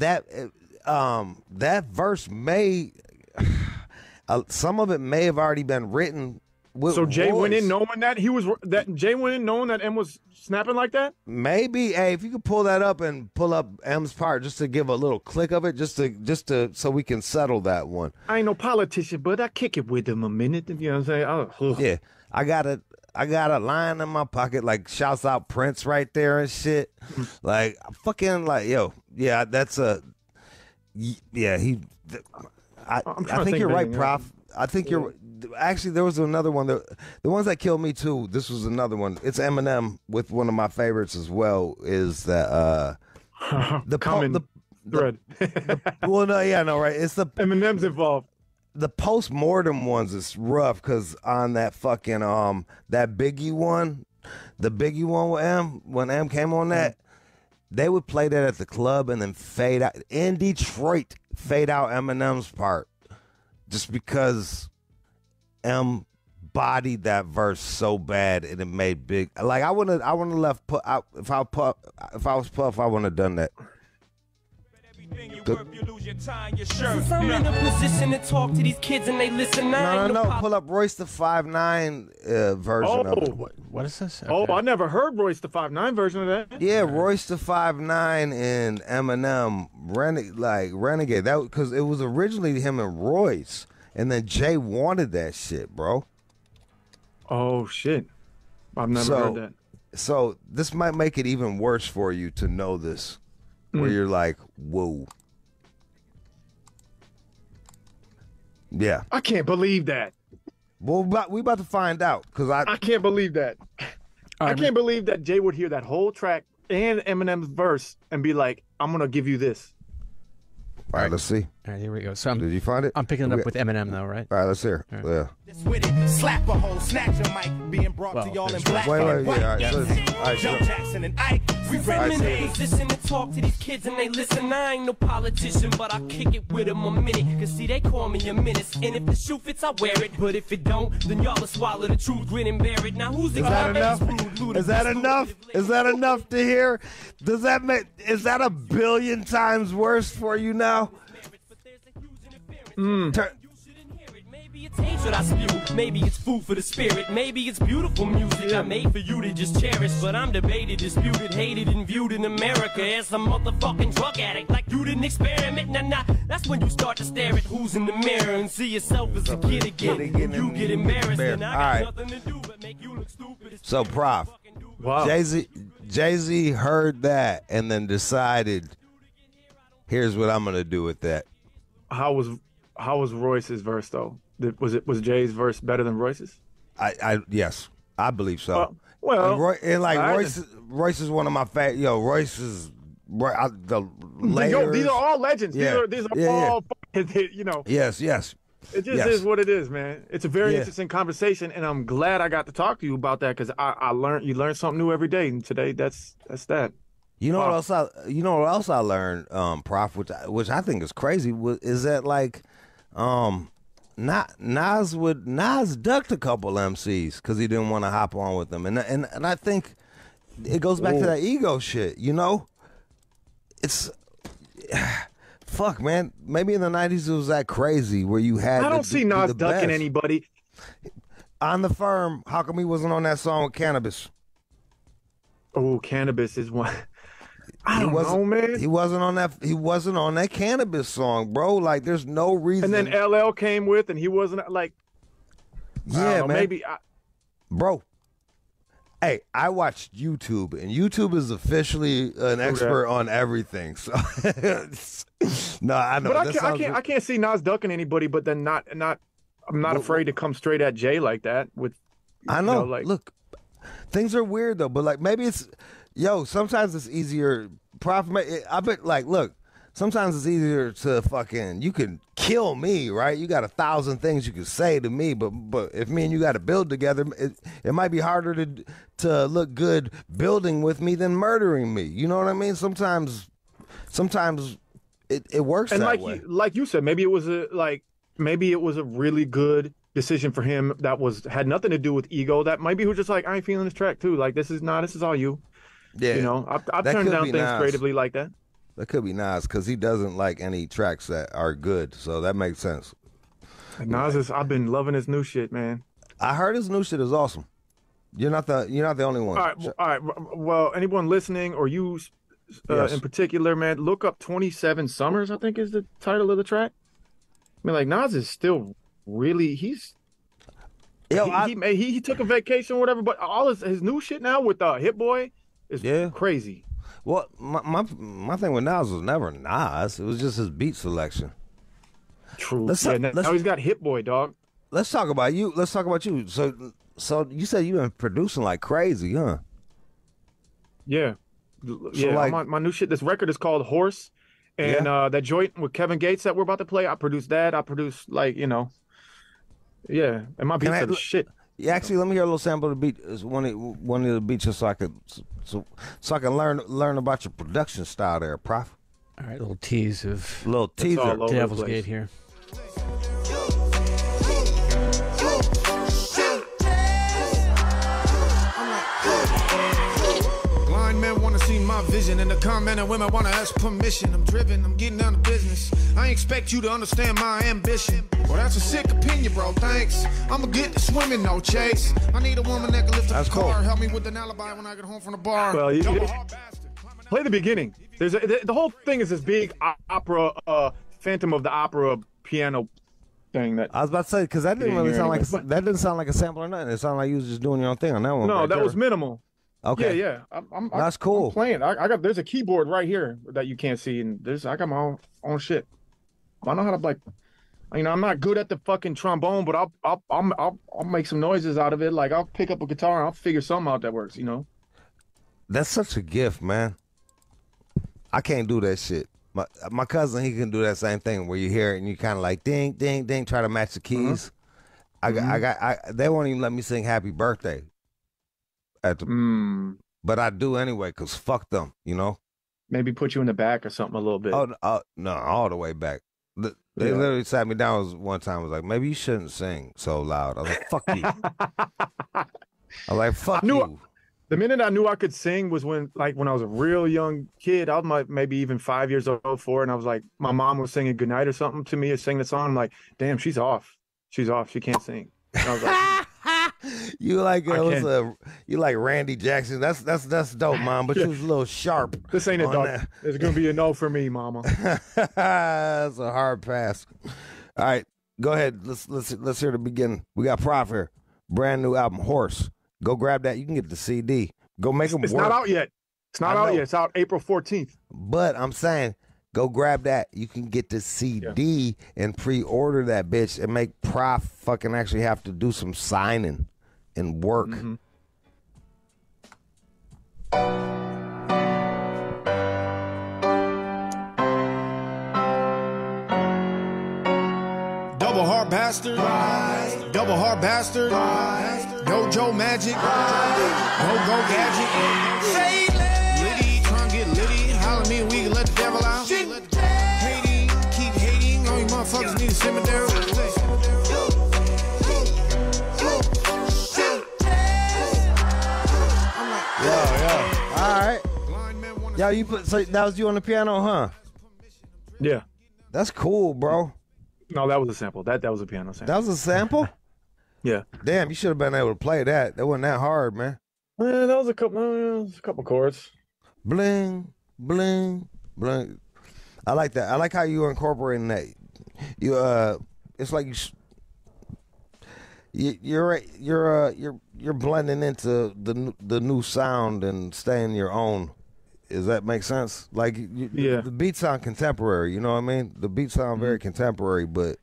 that verse may some of it may have already been written. So Jay went in knowing that Jay went in knowing that M was snapping like that? Maybe. Hey, if you could pull that up and pull up M's part just to give a little click of it, just to so we can settle that one. I ain't no politician, but I kick it with him a minute. You know what I'm saying? Yeah, I got a line in my pocket like shouts out Prince right there and shit. Like fucking like yo, yeah, that's a yeah. I think you're right, Prof. I think you're. Actually, there was another one. The ones that killed me too. This was another one. It's Eminem with one of my favorites as well. Is that the common thread? Well, no, yeah, no, right. It's the Eminem's involved. The post-mortem ones is rough because on that fucking that Biggie one, the Biggie one with M, when M came on that, they would play that at the club and then fade out in Detroit, fade out Eminem's part, just because M bodied that verse so bad, and it made big. Like I wouldn't have left. If I was Puff, I wouldn't have done that. Since I'm in a position to talk to these kids and they listen, No. Pull up Royce the 5'9" version of it. What is this? Okay. Oh, I never heard Royce the 5'9" version of that. Yeah, Royce the 5'9" and Eminem Renegade. That because it was originally him and Royce, and then Jay wanted that shit, bro. Oh shit, I've never heard that. So this might make it even worse for you to know this, where you're like, whoa. Yeah. I can't believe that. Well, we about to find out because I can't believe that. I can't believe that Jay would hear that whole track and Eminem's verse and be like, "I'm gonna give you this." All right, let's see. All right, here we go. So Did you find it? I'm picking it up with Eminem, though, right? All right, let's hear. Right. Yeah. With it, slap a hole, snatch a mic, being brought to y'all in black and white. Joe Jackson and Ike, we I'm in a position to talk to these kids and they listen. I ain't no politician, but I kick it with them a minute. Cause see, they call me a menace. And if the shoe fits, I wear it. But if it don't, then y'all will swallow the truth, grin and bear it. Now who's the Is that enough? Is that enough? Is that enough to hear? Does that make? Is that a billion times worse for you now? Maybe it's hatred I spew, maybe it's food for the spirit, maybe it's beautiful music I made for you to just cherish. But I'm debated, disputed, hated, and viewed in America as a motherfucking drug addict. Like you didn't experiment, nah. That's when you start to stare at who's in the mirror and see yourself as a kid again. And you get embarrassed, and I got nothing to do but make you look stupid. So, Prof, Wow. Jay-Z heard that and then decided, here's what I'm gonna do with that. How was Royce's verse though? Was Jay's verse better than Royce's? Yes, I believe so. Royce is one of my favorite. Royce is the layers. These are all legends. Yeah. These are all. Yes. It just is what it is, man. It's a very interesting conversation, and I'm glad I got to talk to you about that because you learn something new every day, and today that's that. You know what else I learned, Prof, which I think is crazy, is that like, Nas ducked a couple MCs because he didn't want to hop on with them, and I think it goes back to that ego shit. It's fuck, man. Maybe in the 90s it was that crazy where you had. I don't see Nas ducking anybody. On the Firm, how come he wasn't on that song with Cannabis? Oh, Cannabis is one. I don't know, man. He wasn't on that. He wasn't on that Cannabis song, bro. Like, there's no reason. And then LL came with, and he wasn't like. Yeah, man. Maybe, bro. Hey, I watched YouTube, and YouTube is officially an expert on everything. So, no, I know. But I can't see Nas ducking anybody. But then I'm not afraid to come straight at Jay like that. I know. Look, things are weird though, but like maybe it's. Sometimes it's easier. I bet, look, sometimes it's easier to you can kill me, right? You got 1,000 things you can say to me, but if me and you got to build together, it might be harder to look good building with me than murdering me. You know what I mean? Sometimes it works that way. Like you said, maybe it was a really good decision for him that had nothing to do with ego. That maybe he was just like, I ain't feeling this track too. Like this is all you. Yeah, I've turned down things creatively like that. That could be Nas because he doesn't like any tracks that are good, so that makes sense. And I've been loving his new shit, man. I heard his new shit is awesome. You're not the only one. All right. Well, anyone listening or you in particular, man, look up 27 Summers. I think is the title of the track. I mean, like Nas is still really he took a vacation or whatever, but all his new shit now with Hit Boy. It's crazy. Well, my thing with Nas was never Nas. It was just his beat selection. True. Now he's got Hit Boy, dog. Let's talk about you. So you said you've been producing like crazy, huh? Yeah. My new shit. This record is called Horse, and that joint with Kevin Gates that we're about to play. I produced that. I produced and my beats are the shit. Yeah, actually, let me hear a little sample of the beat. It's one of the beats, just so I can learn about your production style there, Prof. All right, little teaser. Devil's Gate here. vision. And the comment and women wanna ask permission. I'm driven, I'm getting down to business. I ain't expect you to understand my ambition. Well, that's a sick opinion, bro, thanks. I'ma get to swimming, no chase. I need a woman that can lift up the car, help me with an alibi when I get home from the bar. Well, play the beginning. The whole thing is this big opera, Phantom of the Opera piano thing. That I was about to say, because that didn't really sound that didn't sound like a sample or nothing. It sounded like you was just doing your own thing on that one. No, that was minimal. Okay. Yeah. That's cool. I'm playing. There's a keyboard right here that you can't see, and I got my own shit. I know how to I'm not good at the fucking trombone, but I'll make some noises out of it. Like I'll pick up a guitar and I'll figure something out that works. That's such a gift, man. I can't do that shit. My cousin, he can do that same thing where you hear it and you kind of like ding, ding, ding, try to match the keys. They won't even let me sing Happy Birthday. But I do anyway, because fuck them, Maybe put you in the back or something a little bit. Oh, no, all the way back. They literally sat me down one time, was like, maybe you shouldn't sing so loud. I was like, fuck you. I was like, fuck you. The minute I knew I could sing was when I was a real young kid. I was maybe even 5 years old, 4, and I was like, my mom was singing Goodnight or something to me, or singing the song. I'm like, damn, she's off. She's off. She can't sing. And I was like, you like Randy Jackson. That's dope, Mom. But you was a little sharp. This ain't a dog. It's gonna be a no for me, Mama. That's a hard pass. All right, go ahead. Let's hear the beginning. We got Prof here. Brand new album, Horse. Go grab that. You can get the CD. Go make them work. It's not out yet. It's not out yet. It's out April 14th. But I'm saying, go grab that. You can get the CD and pre-order that bitch and make Prof fucking actually have to do some signing and work. Double hard bastard. Double hard bastard. Dojo magic. Go gadget. Say Liddy, trying to get Liddy. Holler at me and we can let the devil out. Hating, keep hating. All you motherfuckers need a cemetery. Yo. All right. Yo, so that was you on the piano, huh? Yeah. That's cool, bro. No, that was a sample. That was a piano sample. That was a sample? Yeah. Damn, you should have been able to play that. That wasn't that hard, man. Yeah, that was a couple chords. Bling, bling, bling. I like that. I like how you incorporating that. It's like you're blending into the new sound and staying your own. Does that make sense? Like, the beats sound contemporary. You know what I mean? The beats sound very contemporary, but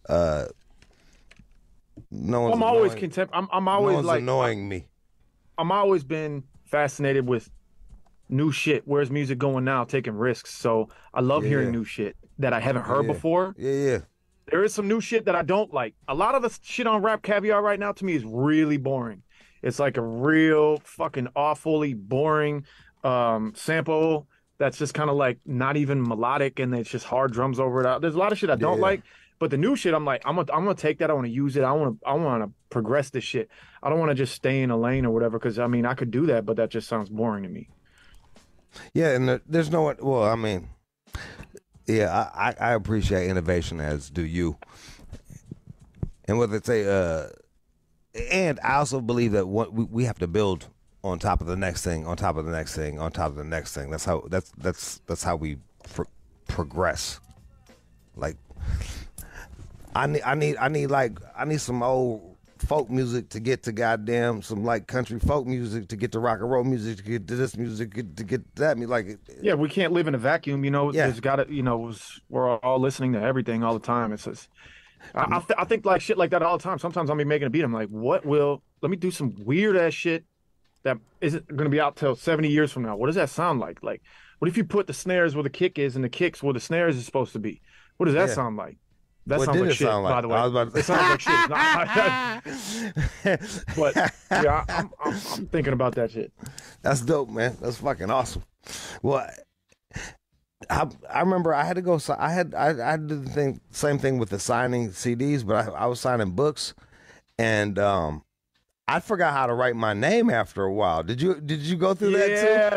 no one's. I'm always I'm always like annoying me. I'm always been fascinated with new shit. Where's music going now? Taking risks. So I love hearing new shit that I haven't heard before. Yeah. There is some new shit that I don't like. A lot of the shit on Rap Caviar right now to me is really boring. It's like a real fucking awfully boring sample that's just kind of like not even melodic, and it's just hard drums over it. There's a lot of shit I don't like, but the new shit I'm like, I'm gonna take that. I want to use it. I want to progress this shit. I don't want to just stay in a lane or whatever, because I mean I could do that, but that just sounds boring to me. Yeah, and there's no one. Well, I mean, yeah, I appreciate innovation, as do you. And what they say, and I also believe that we have to build on top of the next thing, on top of the next thing, on top of the next thing. That's how we progress. Like, I need some old folk music to get to goddamn some like country folk music to get to rock and roll music to get to this music to get that like. Yeah, we can't live in a vacuum. There's got to we're all listening to everything all the time. It's just, I think like shit like that all the time. Sometimes I'll be making a beat. I'm like, let me do some weird ass shit that isn't going to be out till 70 years from now. What does that sound like? Like, what if you put the snares where the kick is and the kicks where the snares is supposed to be? What does that sound like? That sounds like shit, by the way. It sounds like shit. But yeah, I'm thinking about that shit. That's dope, man. That's fucking awesome. Well, I remember I had to go. I did the same thing with the signing CDs, but I was signing books, and I forgot how to write my name after a while. Did you go through that too?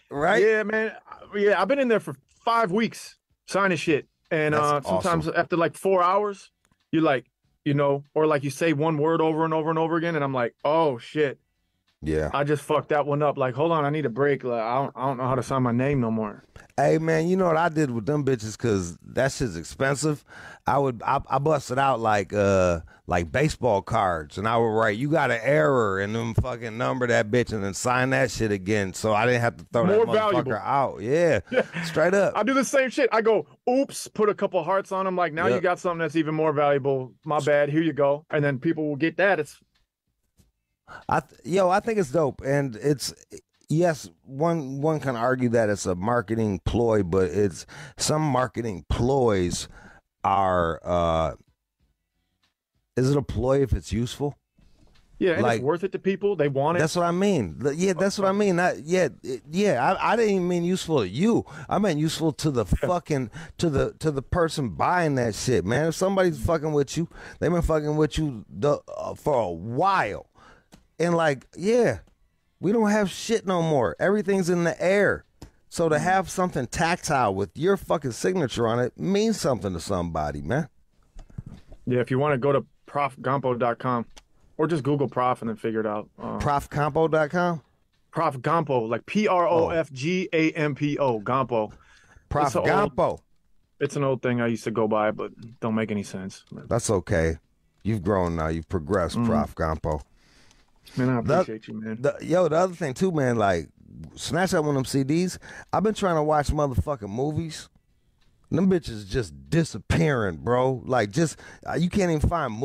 right? Yeah, man. Yeah, I've been in there for 5 weeks signing shit. And sometimes after like 4 hours, you're like, or like you say one word over and over and over again. And I'm like, oh, shit. Yeah. I just fucked that one up. Like, hold on, I need a break. Like, I don't know how to sign my name no more. Hey, man, you know what I did with them bitches? Because that shit's expensive. I busted out like baseball cards, and I would write, you got an error, and then fucking number that bitch and then sign that shit again. So I didn't have to throw More that motherfucker valuable. out. Yeah, straight up. I do the same shit. I go, oops, put a couple hearts on them. Like, now you got something that's even more valuable. My bad. Here you go. And then people will get that. I think it's dope, and it's yes. One can argue that it's a marketing ploy, but it's some marketing ploys are. Is it a ploy if it's useful? Yeah, and it's worth it to people. They want it. That's what I mean. Yeah, that's what I mean. I didn't even mean useful to you. I meant useful to the fucking to the person buying that shit, man. If somebody's fucking with you, they've been fucking with you for a while. And we don't have shit no more. Everything's in the air. So to have something tactile with your fucking signature on it means something to somebody, man. Yeah, if you want to go to profgampo.com or just Google Prof and then figure it out. Profgampo.com? Prof Gampo, like PROFGAMPO, Gampo. Prof Gampo. It's an old thing I used to go by, but don't make any sense. That's okay. You've grown now. You've progressed, Prof Gampo. Man, I appreciate you, man. The other thing too, man, like snatch up one of them CDs. I've been trying to watch motherfucking movies. Them bitches just disappearing, bro. Like just you can't even find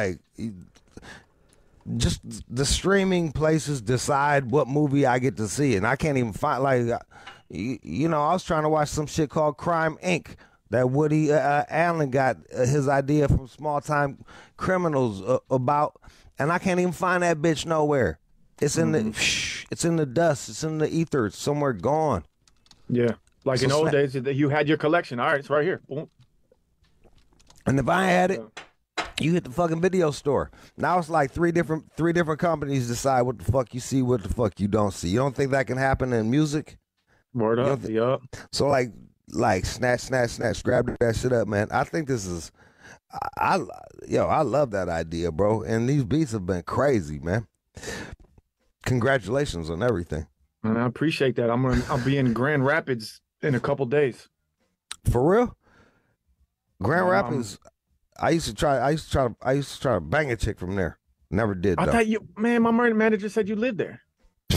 just the streaming places decide what movie I get to see, and I can't even find I was trying to watch some shit called Crime Inc. that Woody Allen got his idea from Small Time Criminals about. And I can't even find that bitch nowhere. It's in it's in the dust. It's in the ether. It's somewhere gone. Yeah, like in old days, you had your collection. All right, it's right here. Boom. And if I had it, you hit the fucking video store. Now it's like three different companies decide what the fuck you see, what the fuck you don't see. You don't think that can happen in music? Word up. Yup. So like snatch, grab that shit up, man. I think this is. I love that idea, bro. And these beats have been crazy, man. Congratulations on everything. Man, I appreciate that. I'll be in Grand Rapids in a couple days. For real? Grand Rapids. I used to try to bang a chick from there. Never did. I thought my manager said you lived there.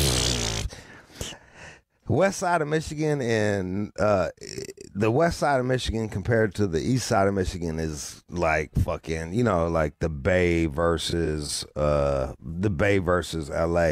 West side of Michigan and the west side of Michigan compared to the east side of Michigan is like fucking, like the Bay versus LA.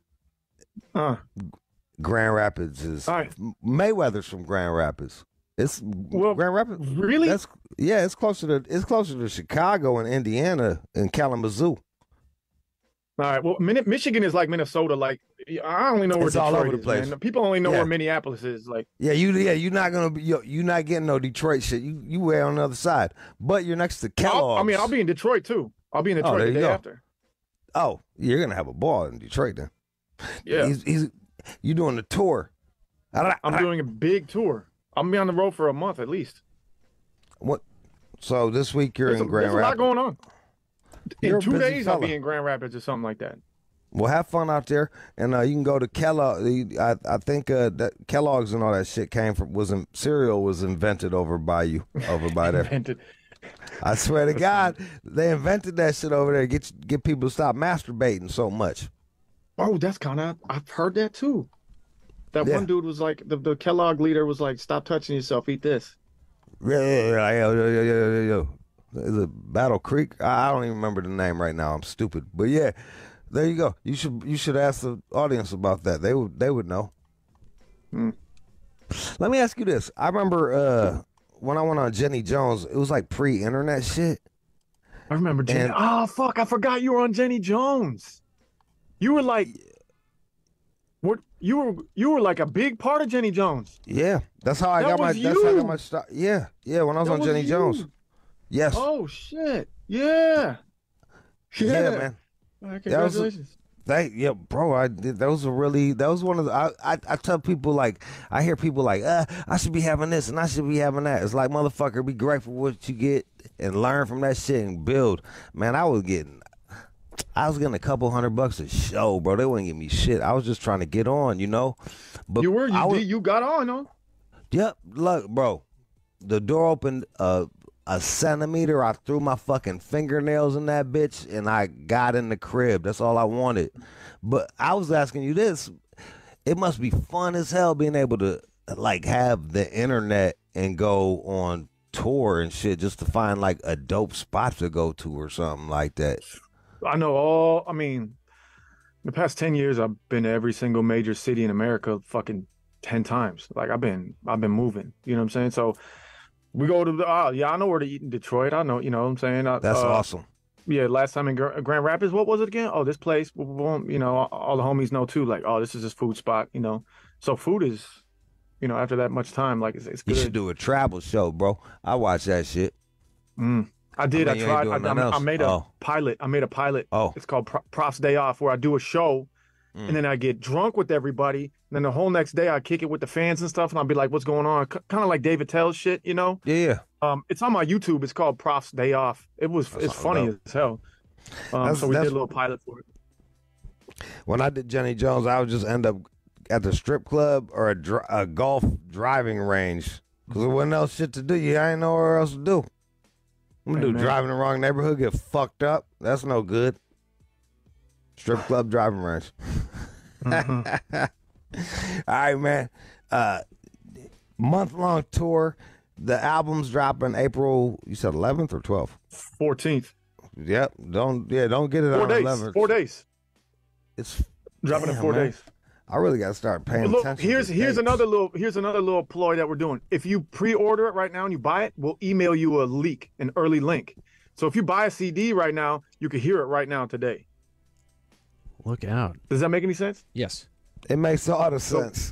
Grand Rapids is Mayweather's from Grand Rapids. It's Grand Rapids. Really? It's closer to Chicago and Indiana and Kalamazoo. All right. Well, Michigan is like Minnesota. Like I only know where Detroit all over the is, place. Man. People only know where Minneapolis is. Like you're not gonna be. You're not getting no Detroit shit. You way on the other side, but you're next to Kellogg's. I'll be in Detroit too. I'll be in Detroit the day after. Oh, you're gonna have a ball in Detroit then. Yeah. You doing the tour? I'm doing a big tour. I'm gonna be on the road for a month at least. What? So this week you're in Grand Rapids. There's a lot going on. You're in 2 days, I'll be in Grand Rapids or something like that. Well, have fun out there, and you can go to Kellogg. I think that Kellogg's and all that shit cereal was invented over by there. Invented. I swear to God, they invented that shit over there to get people to stop masturbating so much. Oh, that's I've heard that too. That one dude was like, the Kellogg leader was like, stop touching yourself, eat this. Yeah. Is it Battle Creek? I don't even remember the name right now. I'm stupid. But yeah, there you go. You should ask the audience about that. They would know. Let me ask you this. I remember when I went on Jenny Jones, it was like pre-internet shit. I remember Jenny. Oh fuck! I forgot you were on Jenny Jones. You were like, what? You were like a big part of Jenny Jones. Yeah, that's how I got my. That's how I got my start. Yeah. When I was on Jenny Jones. Yes. Oh shit! Yeah. Yeah, man. Congratulations. Yeah, bro. That was one of the. I tell people like I hear people like, I should be having this and I should be having that. It's like motherfucker, be grateful for what you get and learn from that shit and build. Man, I was getting a couple $100 a show, bro. They wouldn't give me shit. I was just trying to get on, you know. But you got on, huh? Yep. Look, bro. The door opened a centimeter. I threw my fucking fingernails in that bitch and I got in the crib. That's all I wanted. But I was asking you this. It must be fun as hell being able to like have the internet and go on tour and shit just to find like a dope spot to go to or something like that. I know the past 10 years I've been to every single major city in America fucking 10 times. Like I've been moving, you know what I'm saying? So we go to I know where to eat in Detroit. I know, you know what I'm saying? That's awesome. Yeah, last time in Grand Rapids, what was it again? Oh, this place, you know, all the homies know too, like, oh, this is this food spot, you know. So food is, you know, after that much time, like it's good. You should do a travel show, bro. I watch that shit. I did. I tried. I made a pilot. Oh. It's called Prof's Day Off, where I do a show and then I get drunk with everybody. And then the whole next day I kick it with the fans and stuff. And I'll be like, what's going on? Kind of like David Tell's shit, you know? Yeah. It's on my YouTube. It's called Prof's Day Off. It's funny as hell. So we did a little pilot for it. When I did Jenny Jones, I would just end up at the strip club or a golf driving range. Because there wasn't else shit to do. I ain't nowhere else to do. I'm going to do driving in the wrong neighborhood, get fucked up. That's no good. Strip club driving range. All right, man. Month-long tour. The album's dropping April, you said 11th or 12th? 14th. Yep. Don't get it on 11th. 4 days. It's dropping in 4 days. I really got to start paying attention. Here's another little ploy that we're doing. If you pre-order it right now and you buy it, we'll email you an early link. So if you buy a CD right now, you can hear it right now today. Look out. Does that make any sense? Yes. It makes a lot of sense.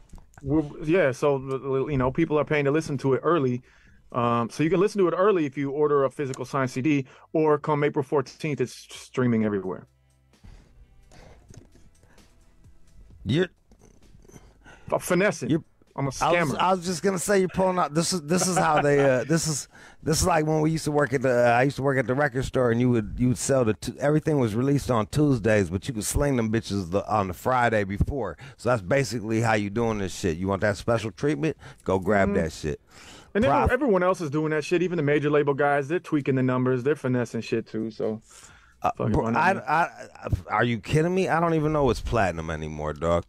So you know, people are paying to listen to it early. So you can listen to it early if you order a physical signed CD, or come April 14th, it's streaming everywhere. You're finessing. I'm a scammer. I was just gonna say you're pulling out. This is how they. This is like when we used to work at the. I used to work at the record store, and you would sell everything was released on Tuesdays, but you could sling them bitches on the Friday before. So that's basically how you doing this shit. You want that special treatment? Go grab that shit. And then everyone else is doing that shit. Even the major label guys, they're tweaking the numbers. They're finessing shit too. So. Bro, are you kidding me? I don't even know it's platinum anymore, dog.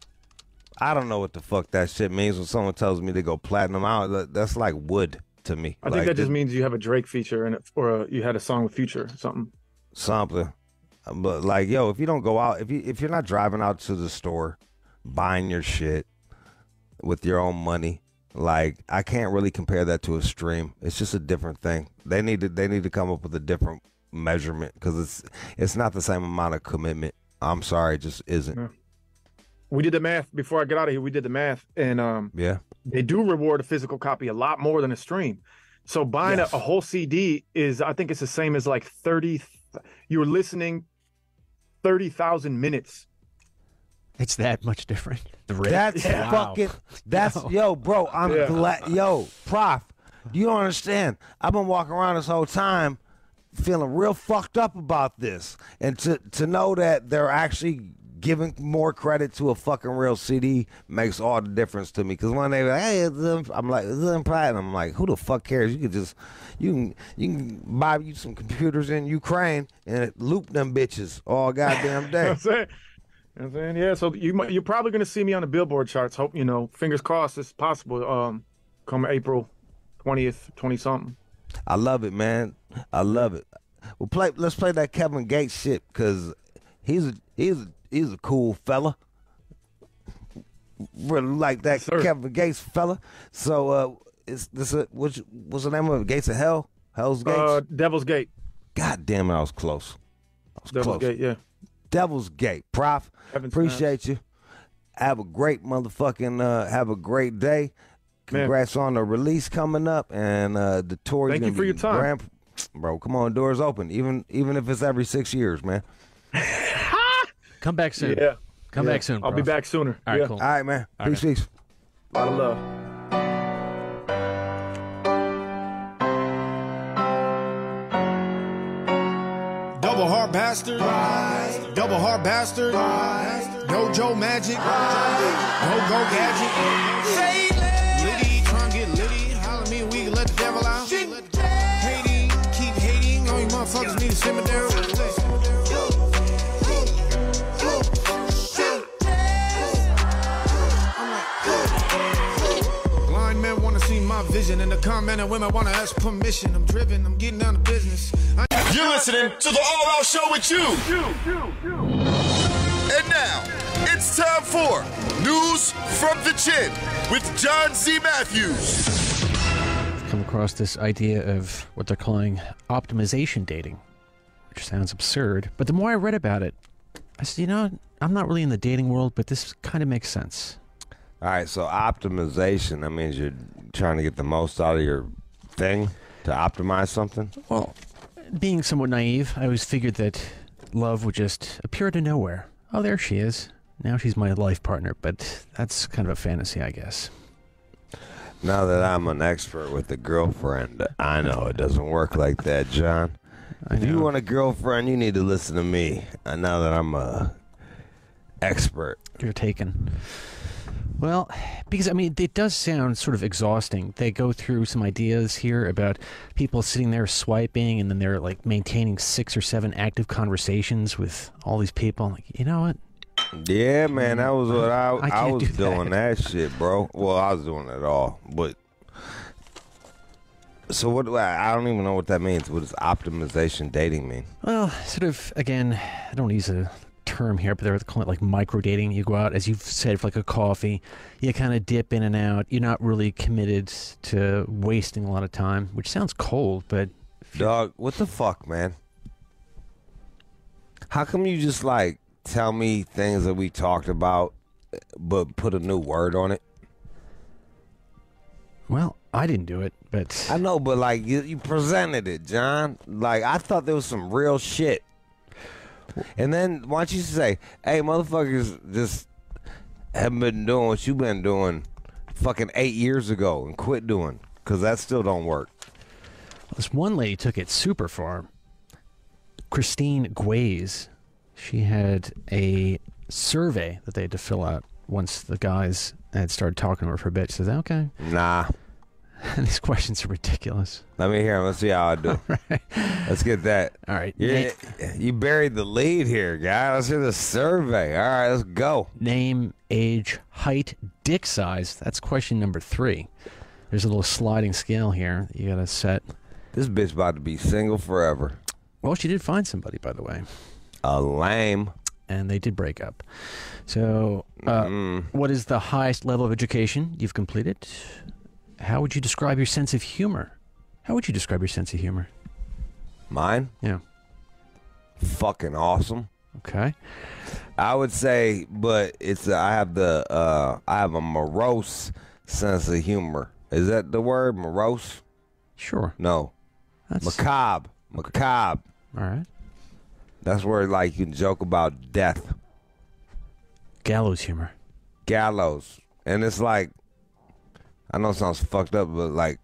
I don't know what the fuck that shit means when someone tells me they go platinum. That's like wood to me. I think that just means you have a Drake feature in it, or you had a song with Future or something. Something. But like, yo, if you don't go out, if you're not driving out to the store, buying your shit with your own money, like I can't really compare that to a stream. It's just a different thing. They need to come up with a different measurement because it's not the same amount of commitment. I'm sorry, it just isn't. Yeah. We did the math before I got out of here. We did the math, and they do reward a physical copy a lot more than a stream. So buying a whole CD is, I think it's the same as like 30. You're listening 30,000 minutes. It's that much different. That's fucking. That's yo, bro. I'm glad. Yo, Prof, you don't understand. I've been walking around this whole time feeling real fucked up about this, and to know that they're actually giving more credit to a fucking real CD makes all the difference to me. Because when they like, hey, I'm like, it's in platinum. I'm like, who the fuck cares? You can buy you some computers in Ukraine and loop them bitches all goddamn day. I'm saying, yeah. So you're probably gonna see me on the Billboard charts. Hope fingers crossed it's possible. Come April 20th, 20 something. I love it, man. I love it. Let's play that Kevin Gates shit because he's a cool fella. Really like that Kevin Gates fella. So what's the name of it? Gates of Hell? Hell's Gates? Devil's Gate. God damn it, I was close. Devil's Gate, yeah. Devil's Gate. Prof, appreciate you. Have a great motherfucking have a great day. Congrats on the release coming up and the tour. Thank you for your time. Bro, come on, doors open. Even if it's every 6 years, man. Come back soon. Yeah. Come back soon, I'll be back sooner. All right, cool. All right, man. Peace, peace. A lot of love. Double heart bastard. Double heart bastard. No Joe magic. No go gadget. Say Liddy, tryna get litty. Holler at me, we can let the devil out. Hating, keep hating. All you motherfuckers need a cemetery. Blind men wanna see my vision. In the comment, and women wanna ask permission. I'm driven, I'm getting down to business. You're listening to the All Out Show with you. And now, it's time for News from the Chin with John Z. Matthews. I've come across this idea of what they're calling optimization dating, which sounds absurd. But the more I read about it, I said, you know, I'm not really in the dating world, but this kind of makes sense. All right, so optimization, that means you're trying to get the most out of your thing to optimize something? Well, being somewhat naive, I always figured that love would just appear out of nowhere. Oh, there she is. Now she's my life partner, but that's kind of a fantasy, I guess. Now that I'm an expert with a girlfriend, I know it doesn't work like that, John. If you want a girlfriend, you need to listen to me. Now that I'm a expert. You're taken. Well, because, I mean, it does sound sort of exhausting. They go through some ideas here about people sitting there swiping, and then they're, like, maintaining 6 or 7 active conversations with all these people. Like, you know what? Yeah, man, that was what I was doing that shit, bro. Well, I was doing it all, but... So what? I don't even know what that means. What does optimization dating mean? Well, sort of, again, I don't use a term here, but they're calling it like micro dating. You go out, as you've said, for like a coffee. You kind of dip in and out. You're not really committed to wasting a lot of time, which sounds cold, but... Dog, what the fuck, man? How come you just, like, tell me things that we talked about, but put a new word on it? Well, I didn't do it, but... I know, but, like, you presented it, John. Like, I thought there was some real shit. And then, why don't you say, hey, motherfuckers just haven't been doing what you've been doing fucking 8 years ago and quit doing, because that still don't work. This one lady took it super far. Christine Guaze. She had a survey that they had to fill out once the guys had started talking to her for a bit. She says, okay. Nah. These questions are ridiculous. Let me hear them. Let's see how I do. Right. Let's get that. All right. You buried the lead here, guy. Let's hear the survey. All right, let's go. Name, age, height, dick size. That's question number 3. There's a little sliding scale here that you got to set. This bitch about to be single forever. Well, she did find somebody, by the way. A lame. And they did break up. So, what is the highest level of education you've completed? How would you describe your sense of humor? How would you describe your sense of humor? Mine? Yeah. Fucking awesome. Okay. I would say, but it's I have a morose sense of humor. Is that the word, morose? Sure. No. That's... Macabre. Macabre. All right. That's where, like, you can joke about death. Gallows humor. Gallows. And it's like, I know it sounds fucked up, but like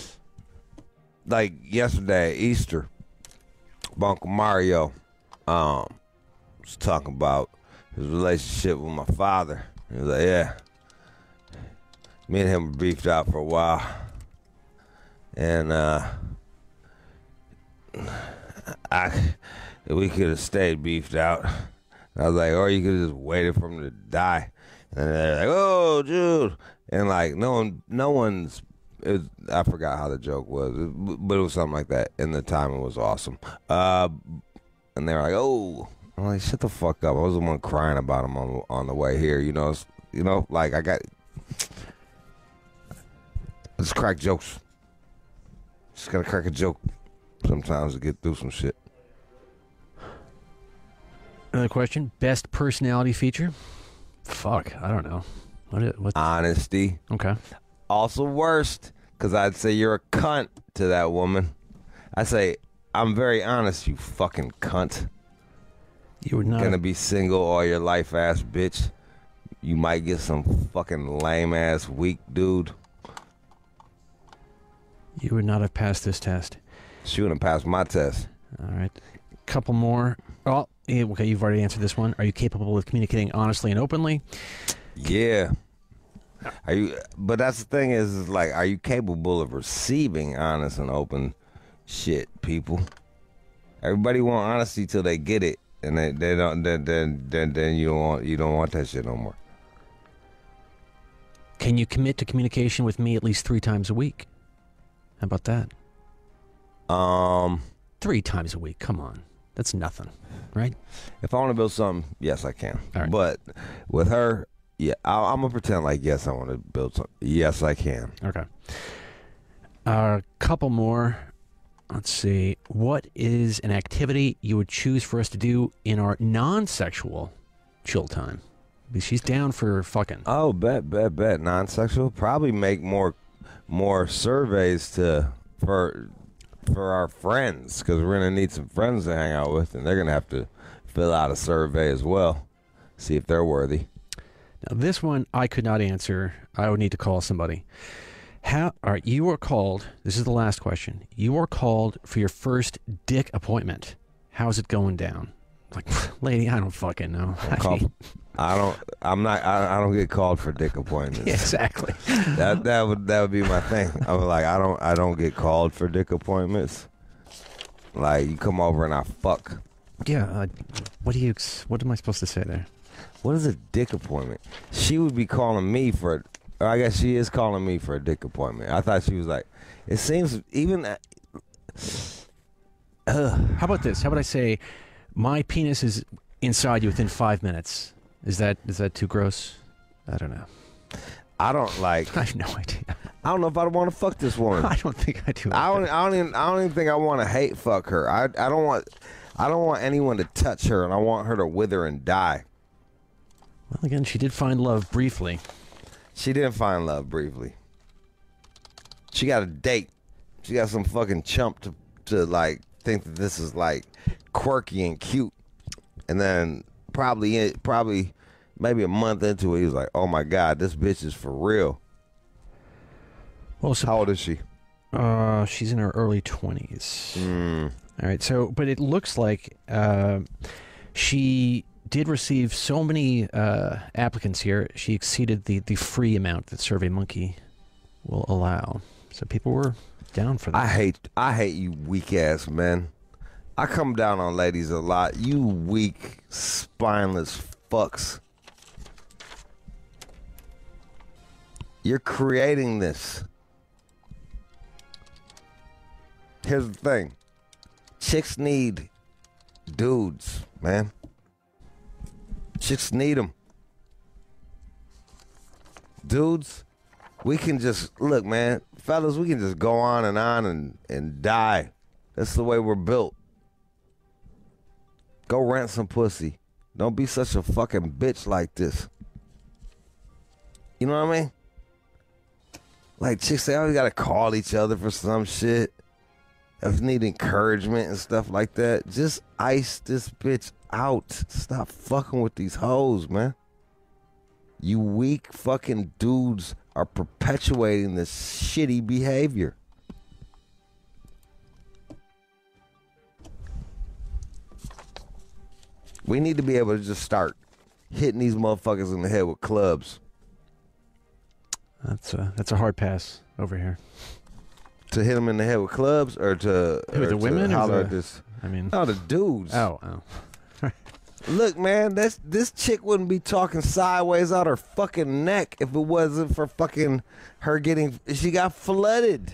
yesterday, Easter, Uncle Mario was talking about his relationship with my father. He was like, yeah, me and him were beefed out for a while. And we could have stayed beefed out. I was like, or you could have just waited for him to die. And they're like, oh, Jude. And like, no one's, I forgot how the joke was, but it was something like that. And the timing was awesome. And they were like, oh. I'm like, shut the fuck up. I was the one crying about him on the way here. You know, like I just crack jokes. Just gotta crack a joke sometimes to get through some shit. Another question. Best personality feature? Fuck, I don't know. What? Honesty. Okay. Also worst, because I'd say you're a cunt to that woman. I say, I'm very honest, you fucking cunt. You would not gonna be single all your life, ass bitch. You might get some fucking lame ass weak dude. You would not have passed this test. She wouldn't pass my test. All right. Couple more. Oh, okay, you've already answered this one. Are you capable of communicating honestly and openly? Yeah. Are you? But that's the thing is like, are you capable of receiving honest and open shit, people? Everybody want honesty till they get it, and they don't. Then you don't want that shit no more. Can you commit to communication with me at least 3 times a week? How about that? 3 times a week. Come on, that's nothing, right? If I want to build something, yes, I can. All right. But with her, yeah, I'm gonna pretend like yes, I want to build something. Yes, I can. Okay. A couple more. Let's see. What is an activity you would choose for us to do in our non-sexual chill time? Because she's down for fucking. Oh, bet. Non-sexual. Probably make more surveys for our friends, because we're gonna need some friends to hang out with, and they're gonna have to fill out a survey as well, see if they're worthy. Now this one I could not answer. I would need to call somebody. All right, you are called. This is the last question. You are called for your first dick appointment. How's it going down? Like, lady, I don't fucking know. I don't get called for dick appointments. Yeah, exactly. That would be my thing. I was like, I don't get called for dick appointments. Like, you come over and I fuck. Yeah. What am I supposed to say there? What is a dick appointment? She would be calling me for. Or I guess she is calling me for a dick appointment. I thought she was like. It seems even. How about this? How about I say, my penis is inside you within 5 minutes. Is that too gross? I don't know. I don't like. I have no idea. I don't know if I want to fuck this woman. I don't think I do. I don't even think I want to hate fuck her. I don't want anyone to touch her, and I want her to wither and die. Well, again, she did find love briefly. She didn't find love briefly. She got a date. She got some fucking chump to like think that this is like quirky and cute, and then probably maybe a month into it, he was like, "Oh my god, this bitch is for real." Well, so, how old is she? She's in her early 20s. All right, so but it looks like she did receive so many applicants here. She exceeded the free amount that SurveyMonkey will allow. So people were down for that. I hate you weak ass men. I come down on ladies a lot. You weak, spineless fucks. You're creating this. Here's the thing. Chicks need dudes, man. Chicks need them. Dudes, we can just, look, man, fellas, we can just go on and die. That's the way we're built. Go rent some pussy. Don't be such a fucking bitch like this. You know what I mean? Like, chicks, they always gotta call each other for some shit. If you need encouragement and stuff like that, just ice this bitch out. Stop fucking with these hoes, man. You weak fucking dudes are perpetuating this shitty behavior. We need to be able to just start hitting these motherfuckers in the head with clubs. That's a hard pass over here. To hit them in the head with clubs, or to who, the women, or this? I mean, no, the dudes. Oh. Look, man, this chick wouldn't be talking sideways out her fucking neck if it wasn't for fucking her getting. She got flooded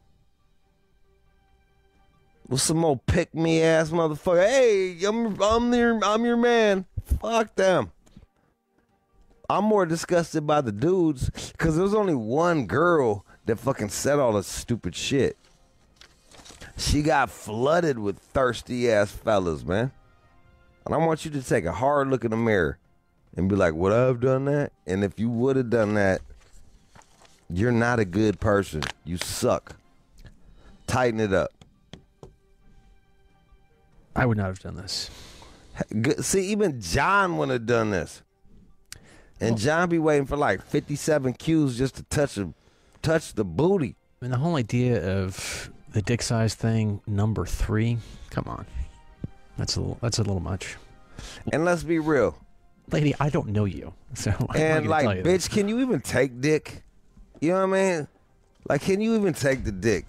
with some old pick me ass motherfucker. Hey, I'm your man. Fuck them. I'm more disgusted by the dudes because there was only one girl that fucking said all this stupid shit. She got flooded with thirsty ass fellas, man. And I want you to take a hard look in the mirror and be like, would I have done that? And if you would have done that, you're not a good person. You suck. Tighten it up. I would not have done this. See, even John wouldn't have done this. And John be waiting for like 57 cues just to touch the booty. I mean, the whole idea of the dick size thing, number 3, come on. That's a little much. And let's be real. Lady, I don't know you. So and like, bitch, can you even take dick? You know what I mean? Like, can you even take the dick?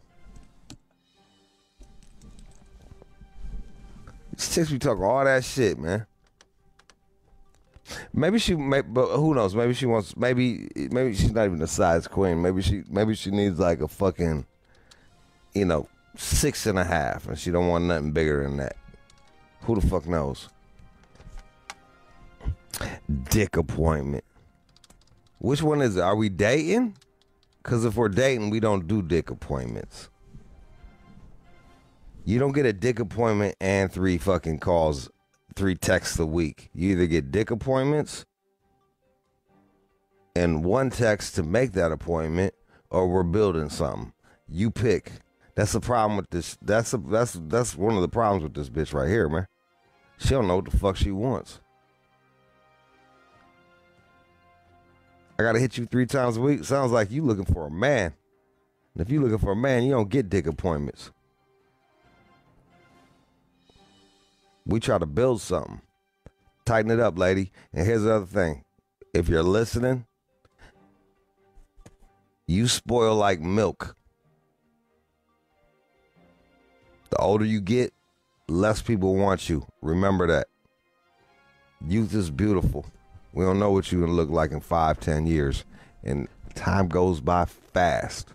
These chicks be talking all that shit, man. Maybe but who knows? Maybe she wants. Maybe she's not even a size queen. Maybe she needs like a fucking, 6.5, and she don't want nothing bigger than that. Who the fuck knows? Dick appointment. Which one is it? Are we dating? Because if we're dating, we don't do dick appointments. You don't get a dick appointment and 3 fucking calls, 3 texts a week. You either get dick appointments and 1 text to make that appointment, or we're building something. You pick. That's the problem with this. That's one of the problems with this bitch right here, man. She don't know what the fuck she wants. I gotta hit you 3 times a week. Sounds like you looking for a man. And if you looking for a man, you don't get dick appointments. We try to build something. Tighten it up, lady. And here's the other thing. If you're listening, you spoil like milk. The older you get, less people want you. Remember that. Youth is beautiful. We don't know what you're going to look like in 5-10 years. And time goes by fast.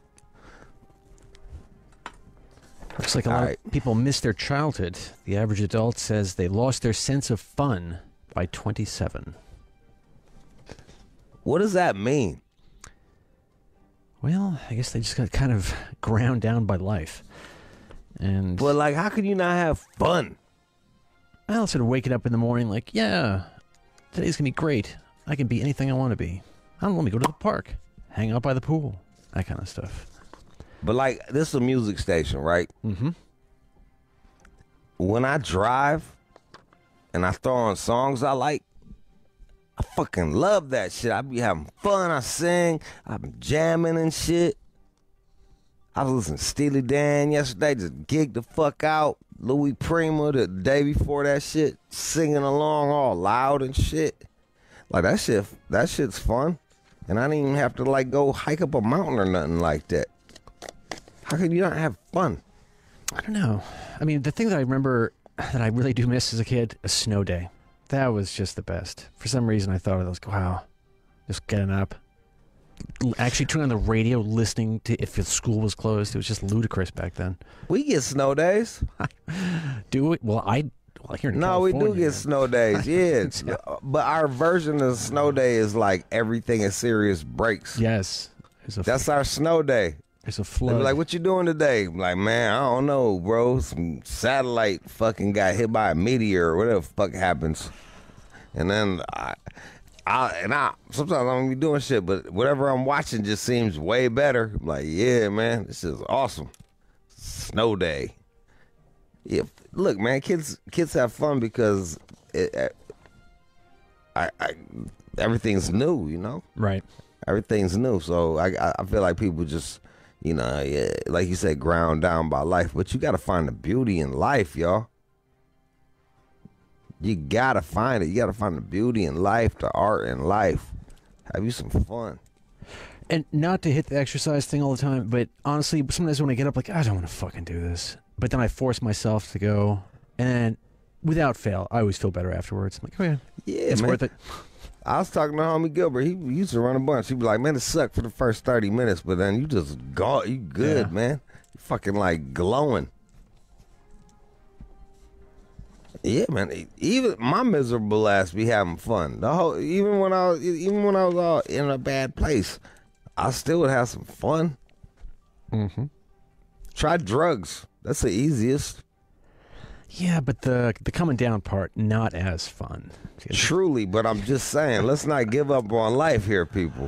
Looks like a lot of people miss their childhood. The average adult says they lost their sense of fun by 27. What does that mean? Well, I guess they just got kind of ground down by life. But like, how can you not have fun? Well, instead of waking up in the morning like, yeah, today's going to be great. I can be anything I want to be. Let me go to the park, hang out by the pool, that kind of stuff. But like, this is a music station, right? Mm-hmm. When I drive and I throw on songs I like, I fucking love that shit. I be having fun. I sing. I'm jamming and shit. I was listening to Steely Dan yesterday, just gigged the fuck out. Louis Prima the day before that shit, singing along all loud and shit. Like, that shit's fun. And I didn't even have to like go hike up a mountain or nothing like that. How can you not have fun? I don't know. I mean, the thing that I remember that I really do miss as a kid, a snow day. That was just the best. For some reason, I thought it was, wow, just getting up. Actually turning on the radio, listening to if the school was closed. It was just ludicrous back then. We get snow days. Do we? Well, here in California, we do get snow days. Yeah. But our version of snow day is like everything is serious breaks. Yes. That's our snow day. There's a flood. Like, what you doing today? I'm like, man, I don't know, bro. Some satellite fucking got hit by a meteor or whatever the fuck happens. And then sometimes I don't be doing shit, but whatever I'm watching just seems way better. I'm like, yeah, man, this is awesome. Snow day. Yeah, look, man, kids have fun because everything's new, you know? Right. Everything's new, so I feel like people just, like you said, ground down by life. But you got to find the beauty in life, y'all. You got to find it. You got to find the beauty in life, the art in life. Have you some fun. And not to hit the exercise thing all the time, but honestly, sometimes when I get up, like, I don't want to fucking do this. But then I force myself to go, and without fail, I always feel better afterwards. I'm like, oh yeah, it's man. worth it. I was talking to homie Gilbert. He used to run a bunch. He'd be like, man, it sucked for the first 30 minutes, but then you just you good, man. You fucking like glowing. Yeah, man. Even my miserable ass be having fun. Even when I was all in a bad place, I still would have some fun. Mm-hmm. Try drugs. That's the easiest. Yeah, but the coming down part, not as fun. Truly, but I'm just saying, let's not give up on life here, people.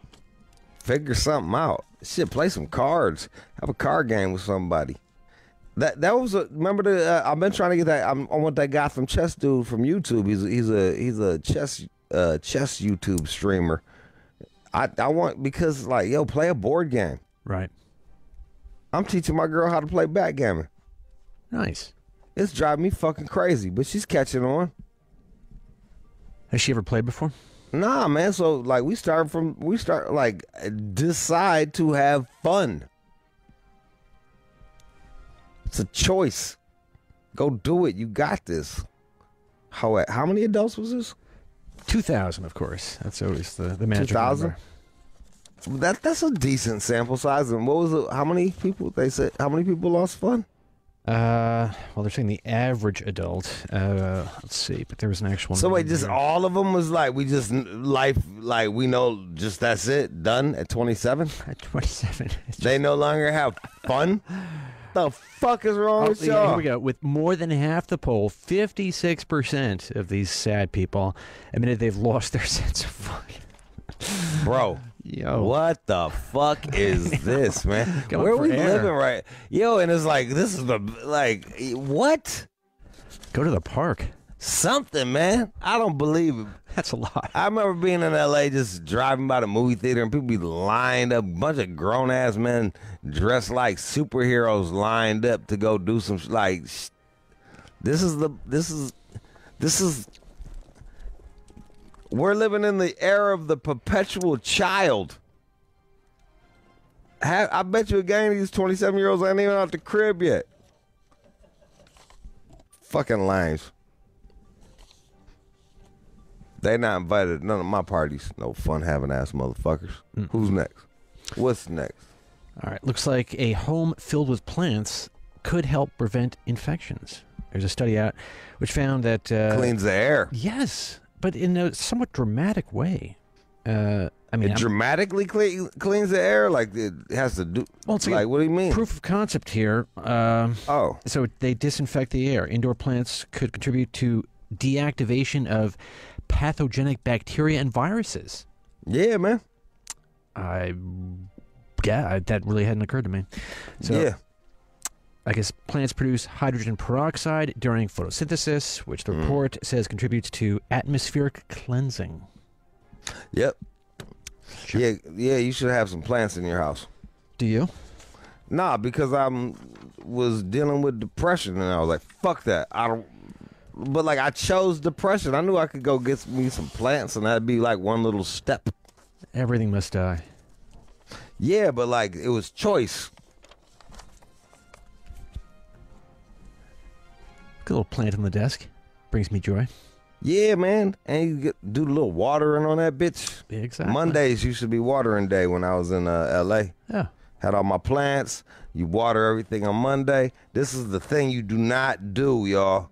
Figure something out. Shit, play some cards. Have a card game with somebody. That was remember I've been trying to get that. I want that Gotham chess dude from YouTube. He's a chess YouTube streamer. I want because like play a board game. Right. I'm teaching my girl how to play backgammon. Nice. It's driving me fucking crazy, but she's catching on. Has she ever played before? Nah, man. So like we start like decide to have fun. It's a choice. Go do it. You got this. How many adults was this? 2,000, of course. That's always the magic 2,000. number. That's a decent sample size. And what was it? How many people? They said how many people lost fun? Well, they're saying the average adult. Let's see, but there was an actual. So wait, just all of them was like we just life like we know just that's it done at 27. At 27, they no longer have fun. The fuck is wrong with y'all? Here we go. With more than half the poll, 56% of these sad people admitted they've lost their sense of fun. Bro. Yo. What the fuck is this, man? Where are we living right? Yo, and it's like, this is the, like, what? Go to the park. Something, man. I don't believe it. That's a lot. I remember being in L.A. just driving by the movie theater and people be lined up, a bunch of grown-ass men dressed like superheroes lined up to go do some, like, this is, we're living in the era of the perpetual child. I bet you a gang of these 27-year-olds ain't even out the crib yet. Fucking limes. They not invited to none of my parties. No fun having ass motherfuckers. Who's next? What's next? All right. Looks like a home filled with plants could help prevent infections. There's a study out which found that... cleans the air. Yes, but in a somewhat dramatic way. I mean, it dramatically cleans the air? Like it has to do... Well, it's like, what do you mean? Proof of concept here. So they disinfect the air. Indoor plants could contribute to deactivation of pathogenic bacteria and viruses. Yeah, man. That really hadn't occurred to me. So, yeah. I guess plants produce hydrogen peroxide during photosynthesis, which the report says contributes to atmospheric cleansing. Yep. Sure. Yeah, you should have some plants in your house. Do you? Nah, because I was dealing with depression, and I was like, fuck that. But, like, I chose depression. I knew I could go get me some plants, and that'd be, like, one little step. Everything must die. Yeah, but, like, it was choice. Good little plant on the desk. Brings me joy. Yeah, man. And you do the little watering on that bitch. Exactly. Mondays used to be watering day when I was in L.A. Yeah. Had all my plants. You water everything on Monday. This is the thing you do not do, y'all.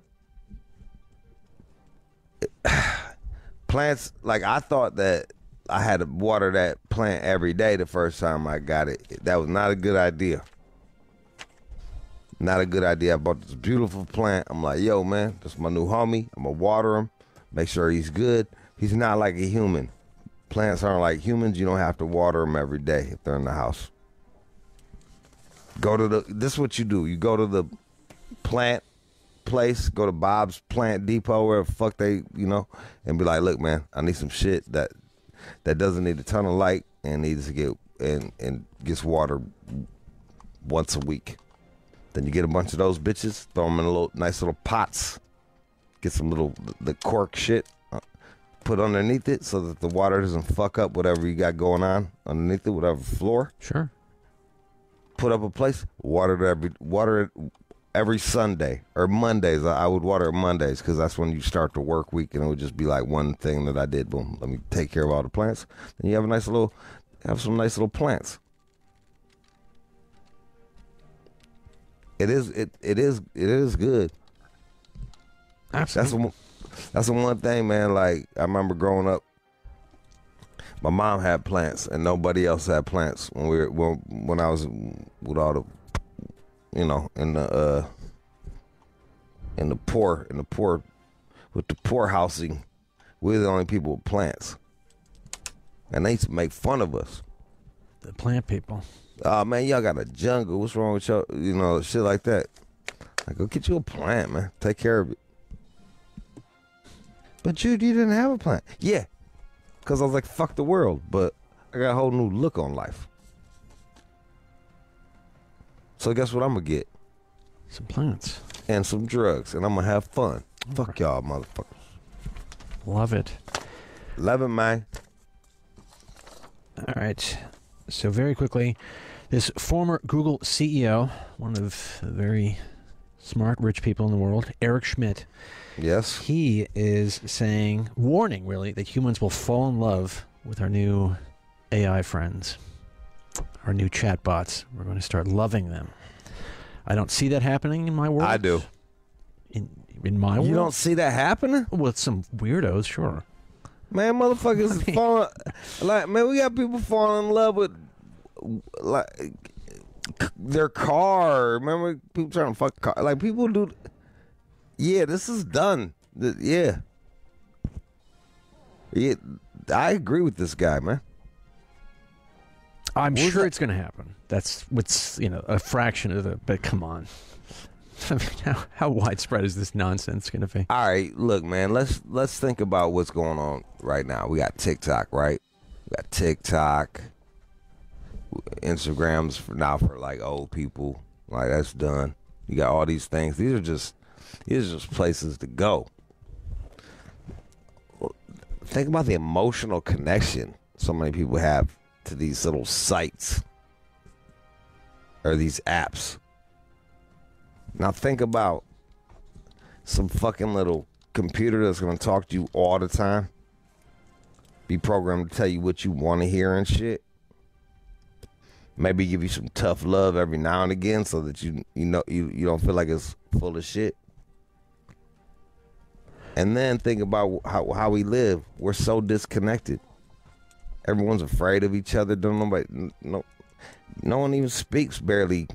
Plants, like I thought that I had to water that plant every day the first time I got it. That was not a good idea. Not a good idea. I bought this beautiful plant. I'm like, yo, man, that's my new homie. I'm going to water him, make sure he's good. He's not like a human. Plants aren't like humans. You don't have to water them every day if they're in the house. This is what you do. You go to the plant place, go to Bob's Plant Depot, where the fuck they, and be like, look, man, I need some shit that doesn't need a ton of light and needs to get and gets watered once a week. Then you get a bunch of those bitches, throw them in nice little pots, get some the cork shit, put underneath it so that the water doesn't fuck up whatever you got going on underneath it, whatever floor. Sure. Put up a place, water it every Sunday or Mondays. I would water it Mondays because that's when you start the work week, and it would just be like one thing that I did. Boom, let me take care of all the plants. Then you have some nice little plants. It is good. Absolutely. That's the one thing, man. Like I remember growing up, my mom had plants and nobody else had plants when I was with all the, in the poor with the poor housing. We're the only people with plants, and they used to make fun of us. The plant people. Oh man, y'all got a jungle. What's wrong with y'all? Shit like that. Like, go get you a plant, man. Take care of it. But Jude, you didn't have a plant. Yeah, because I was like, fuck the world. But I got a whole new look on life. So guess what I'm going to get? Some plants. And some drugs. And I'm going to have fun. Fuck y'all, motherfuckers. Love it. Love it, man. All right. So very quickly, this former Google CEO, one of the very smart, rich people in the world, Eric Schmidt. Yes. He is saying, warning really, that humans will fall in love with our new AI friends, our new chatbots. We're going to start loving them. I don't see that happening in my world. I do. In my world? You don't see that happening? With some weirdos, sure. Man, motherfuckers is falling. Like, man, we got people falling in love with, like, their car. Remember, people trying to fuck car. Like, people do. Yeah, this is done. Yeah. Yeah, I agree with this guy, man. I'm sure it's going to happen. That's what's, a fraction of the. But come on. I mean, how widespread is this nonsense going to be? All right, look, man. Let's think about what's going on right now. We got TikTok, right? We got TikTok, Instagrams for like old people. Like, that's done. You got all these things. These are just places to go. Think about the emotional connection so many people have to these little sites or these apps. Now think about some fucking little computer that's going to talk to you all the time. Be programmed to tell you what you want to hear and shit. Maybe give you some tough love every now and again so that you don't feel like it's full of shit. And then think about how we live. We're so disconnected. Everyone's afraid of each other. No one even speaks barely.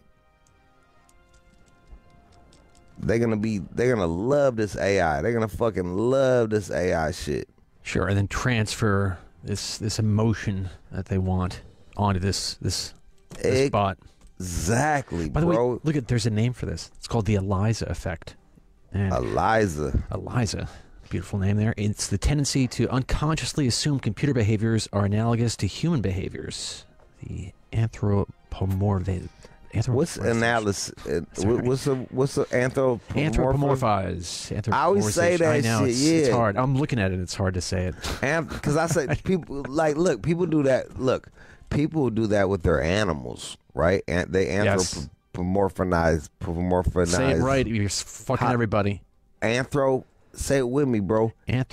They're gonna love this AI. They're gonna fucking love this AI shit. Sure, and then transfer this emotion that they want onto this bot. Exactly, By the bro. way, look, there's a name for this. It's called the Eliza effect. And Eliza, beautiful name there. It's the tendency to unconsciously assume computer behaviors are analogous to human behaviors. The anthropomorphism. What's analysis? What's the anthropomorphize? I always say that I know, shit. it's hard. I'm looking at it. It's hard to say it. Because I say people look. People do that. Look, people do that with their animals, right? And they anthropomorphize. Say it right. You're fucking everybody. Say it with me, bro.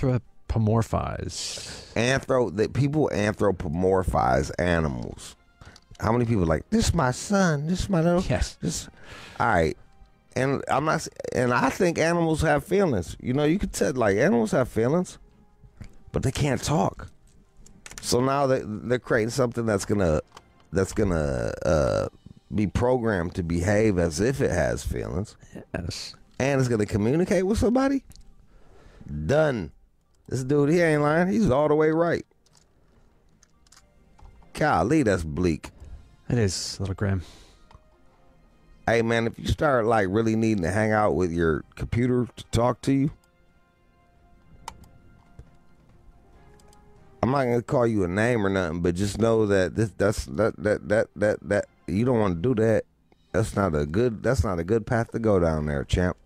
Anthropomorphize. People anthropomorphize animals. How many people are like, this is my son, this is my little... Yes. All right. And I think animals have feelings. You could tell, like, animals have feelings, but they can't talk. So now they're creating something that's gonna be programmed to behave as if it has feelings. Yes. And it's gonna communicate with somebody. Done. This dude, he ain't lying. He's all the way right. Golly, that's bleak. It is a little grim. Hey, man, if you start, like, really needing to hang out with your computer to talk to you, I'm not going to call you a name or nothing, but just know that that you don't want to do that. That's not a good path to go down there, champ.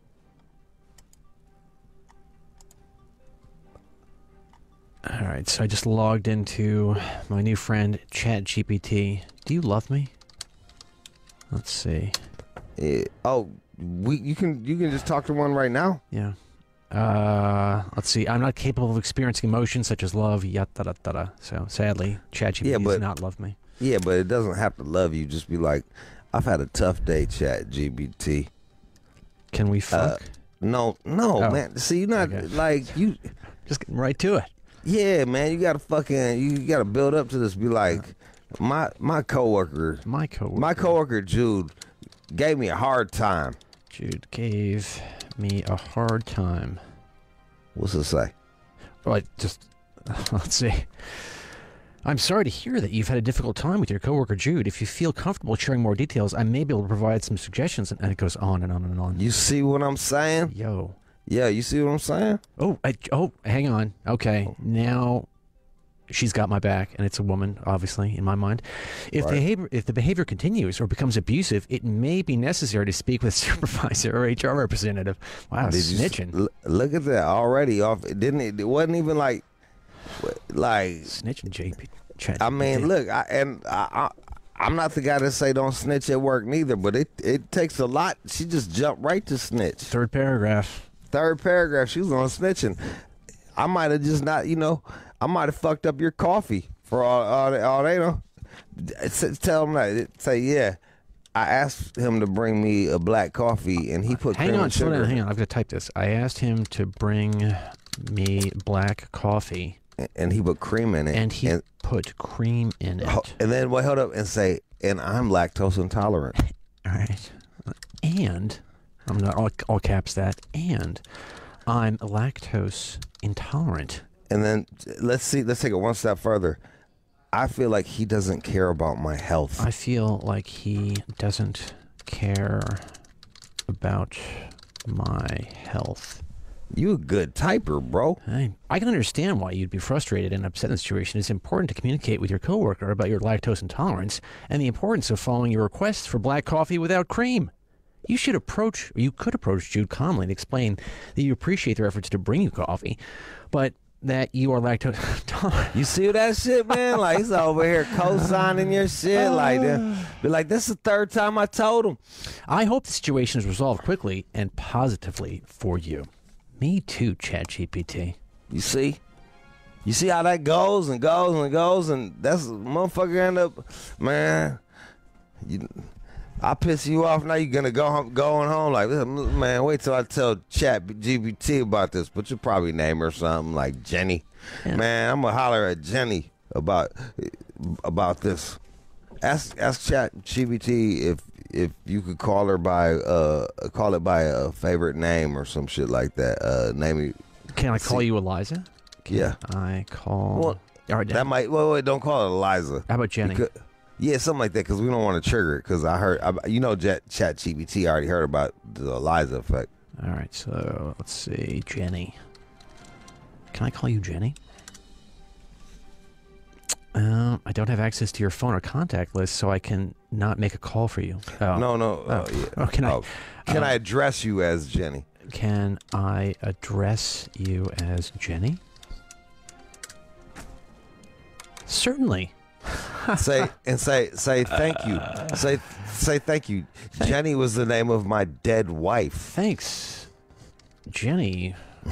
All right, so I just logged into my new friend ChatGPT. Do you love me? Let's see. You can just talk to one right now. Yeah. Let's see. I'm not capable of experiencing emotions such as love. Yada. So sadly, ChatGPT does not love me. Yeah, but it doesn't have to love you. Just be like, I've had a tough day, ChatGPT. Can we fuck? No, man. See, you're not like you. Just getting right to it. Yeah, man, you gotta build up to this. Be like, my coworker Jude gave me a hard time. Jude gave me a hard time. What's it say? Well, let's see. I'm sorry to hear that you've had a difficult time with your coworker Jude. If you feel comfortable sharing more details, I may be able to provide some suggestions. And it goes on and on and on. You see what I'm saying? Yo. Yeah, you see what I'm saying? Oh, hang on. Okay, now she's got my back, and it's a woman, obviously, in my mind. If the behavior continues or becomes abusive, it may be necessary to speak with a supervisor or HR representative. Wow, snitching. Look at that already. It wasn't even like snitching, JP. I mean, look, I'm not the guy to say don't snitch at work neither, but it takes a lot. She just jumped right to snitch. Third paragraph, she was on snitching. I might have just not, I might have fucked up your coffee for all they know. Tell him that. Say, yeah, I asked him to bring me a black coffee, and he put cream and sugar. Hang on. I've got to type this. I asked him to bring me black coffee. And he put cream in it. And he put cream in it. And then, hold up and say, and I'm lactose intolerant. All right. And, I'm not all caps that, and I'm lactose intolerant. And then let's take it one step further. I feel like he doesn't care about my health. I feel like he doesn't care about my health. You a good typer, bro. I can understand why you'd be frustrated and upset in this situation. It's important to communicate with your coworker about your lactose intolerance and the importance of following your requests for black coffee without cream. You could approach Jude calmly and explain that you appreciate their efforts to bring you coffee, but that you are lactose intolerant. You see that shit, man? Like, he's over here co-signing your shit. Be like, this is the third time I told him. I hope the situation is resolved quickly and positively for you. Me too, ChatGPT. You see how that goes and goes and goes, and that's motherfucker end up, man. I piss you off now. You're gonna going home like, man. Wait till I tell ChatGPT about this. But you'll probably name her something like Jenny. Yeah. Man, I'm gonna holler at Jenny about this. Ask ChatGPT if you could call it by a favorite name or some shit like that. Can I call you Eliza? Yeah. I call. Well, that might. Wait. Don't call it Eliza. How about Jenny? Yeah, something like that, because we don't want to trigger it. Because ChatGPT already heard about the Eliza effect. All right, so let's see, Jenny. Can I call you Jenny? I don't have access to your phone or contact list, so I can not make a call for you. Oh. No. Oh. Yeah. Oh, can I address you as Jenny? Can I address you as Jenny? Certainly. say thank you. Say thank you. Jenny was the name of my dead wife. Thanks. Jenny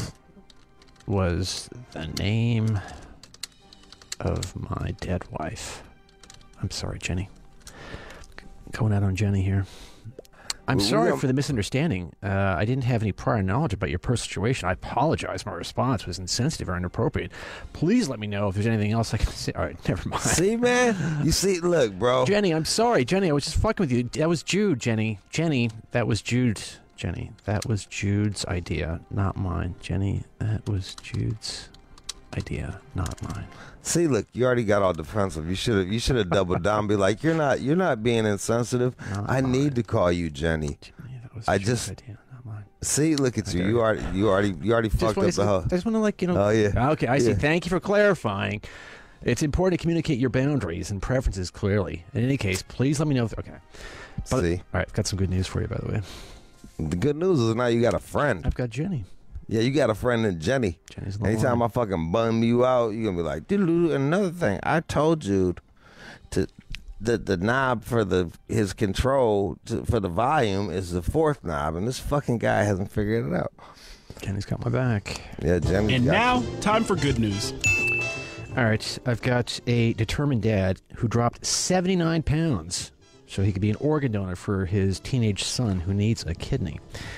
was the name of my dead wife. I'm sorry, Jenny. Going out on Jenny here. I'm sorry for the misunderstanding. I didn't have any prior knowledge about your personal situation. I apologize. My response was insensitive or inappropriate. Please let me know if there's anything else I can say. All right, never mind. See, man? You see, look, bro. Jenny, I'm sorry. Jenny, I was just fucking with you. That was Jude, Jenny. Jenny, that was Jude. Jenny, that was Jude's idea, not mine. Jenny, that was Jude's idea, not mine. See, look, you already got all defensive. You should have doubled down and be like, you're not being insensitive. I need to call you Jenny. That was Jude's idea, not mine. See, look at you. You already fucked up the whole. I just want to Oh yeah. Okay, I see. Thank you for clarifying. It's important to communicate your boundaries and preferences clearly. In any case, please let me know. Okay. See. All right, I've got some good news for you, by the way. The good news is now you got a friend. I've got Jenny. Yeah, you got a friend in Jenny. Jenny's the Anytime I fucking bum you out, you're going to be like, doo-doo-doo. Another thing, I told you to the knob for his control for the volume is the fourth knob, and this fucking guy hasn't figured it out. Jenny's got my back. Yeah, Jenny's And now, time for good news. All right, I've got a determined dad who dropped 79 pounds so he could be an organ donor for his teenage son who needs a kidney.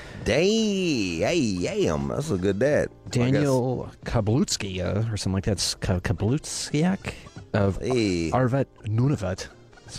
Damn, that's a good dad. Daniel Kablutsky, or something like that, Kablutskiak of Arvet Nunavut,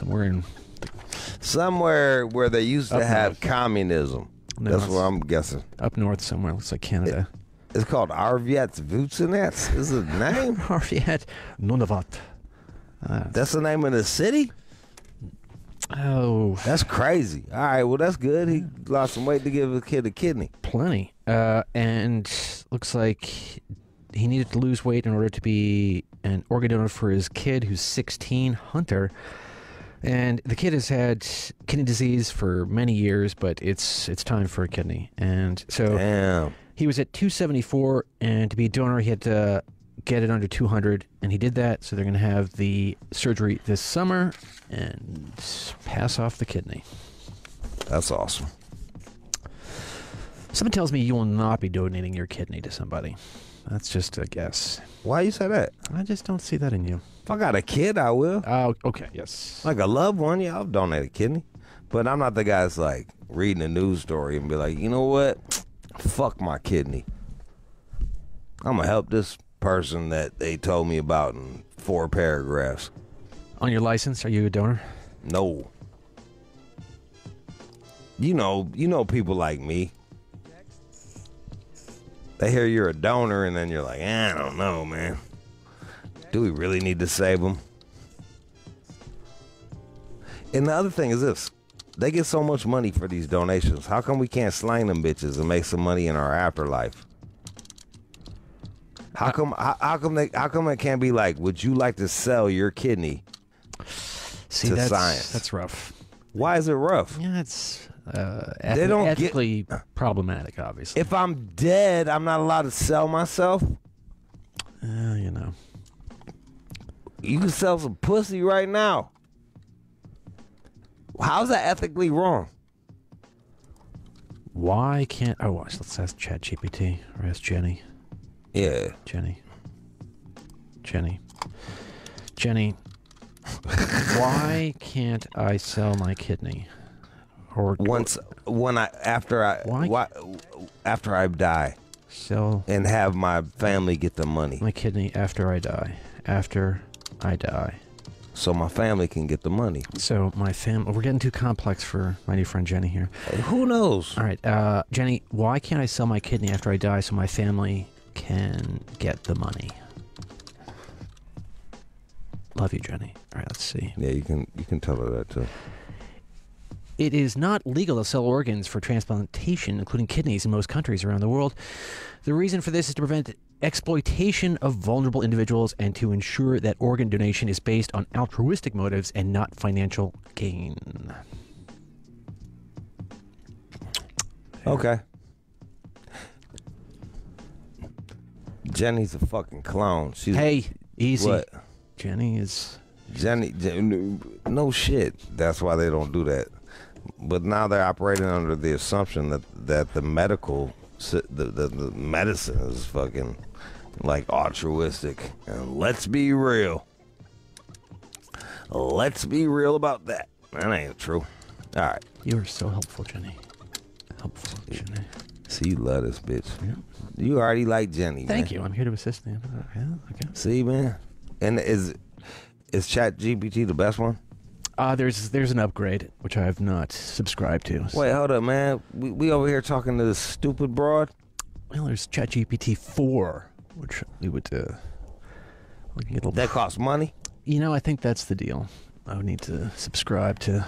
somewhere where they used to have communism. No, that's what I'm guessing. Up north somewhere, looks like Canada. It's called Arviat Vutsinets. Is it the name? Arviat Nunavut. That's the name of the city? Oh. That's crazy. All right, well, that's good. He lost some weight to give his kid a kidney. Plenty. And looks like he needed to lose weight in order to be an organ donor for his kid, who's 16, Hunter. And the kid has had kidney disease for many years, but it's time for a kidney. And so he was at 274, and to be a donor, he had to get it under 200, and he did that. So they're going to have the surgery this summer and pass off the kidney. That's awesome. Someone tells me you will not be donating your kidney to somebody. That's just a guess. Why you say that? I just don't see that in you. If I got a kid, I will. Oh, okay, yes. Like a loved one, yeah, I'll donate a kidney. But I'm not the guy that's like reading a news story and be like, you know what? Fuck my kidney. I'm going to help this person that they told me about in 4 paragraphs. On your license, are you a donor? No. You know people like me. They hear you're a donor and then you're like, I don't know, man. Do we really need to save them? And the other thing is this. They get so much money for these donations. How come we can't slang them bitches and make some money in our afterlife? How come it can't be like, would you like to sell your kidney to science? That's rough. Why is it rough? Yeah, it's ethically problematic, obviously. If I'm dead, I'm not allowed to sell myself? You know. You can sell some pussy right now. How's that ethically wrong? Why can't... Oh, let's ask ChatGPT or ask Jenny. Yeah. Jenny, why can't I sell my kidney? After I die, sell and have my family get the money. My kidney after I die. After I die. So my family can get the money. So my family... We're getting too complex for my new friend Jenny here. Who knows? All right, Jenny, why can't I sell my kidney after I die so my family can get the money? Love you, Jenny. All right, let's see. Yeah, you can tell her that too. It is not legal to sell organs for transplantation, including kidneys, in most countries around the world. The reason for this is to prevent exploitation of vulnerable individuals and to ensure that organ donation is based on altruistic motives and not financial gain. Okay. Jenny's a fucking clone. Hey, easy. What? Jenny, no shit. That's why they don't do that. But now they're operating under the assumption that the medical, the medicine is fucking like altruistic. And let's be real. Let's be real about that. That ain't true. All right. You are so helpful, Jenny. Helpful, Jenny. See, you love this bitch. Yeah. You already like Jenny, Thank man. you. I'm here to assist you. Yeah, okay. See, man. And is ChatGPT the best one? There's an upgrade, which I have not subscribed to. Wait, hold up, man. We over here talking to this stupid broad? Well, there's ChatGPT 4, which we would... we can get a little... That costs money? You know, I think that's the deal. I would need to subscribe to...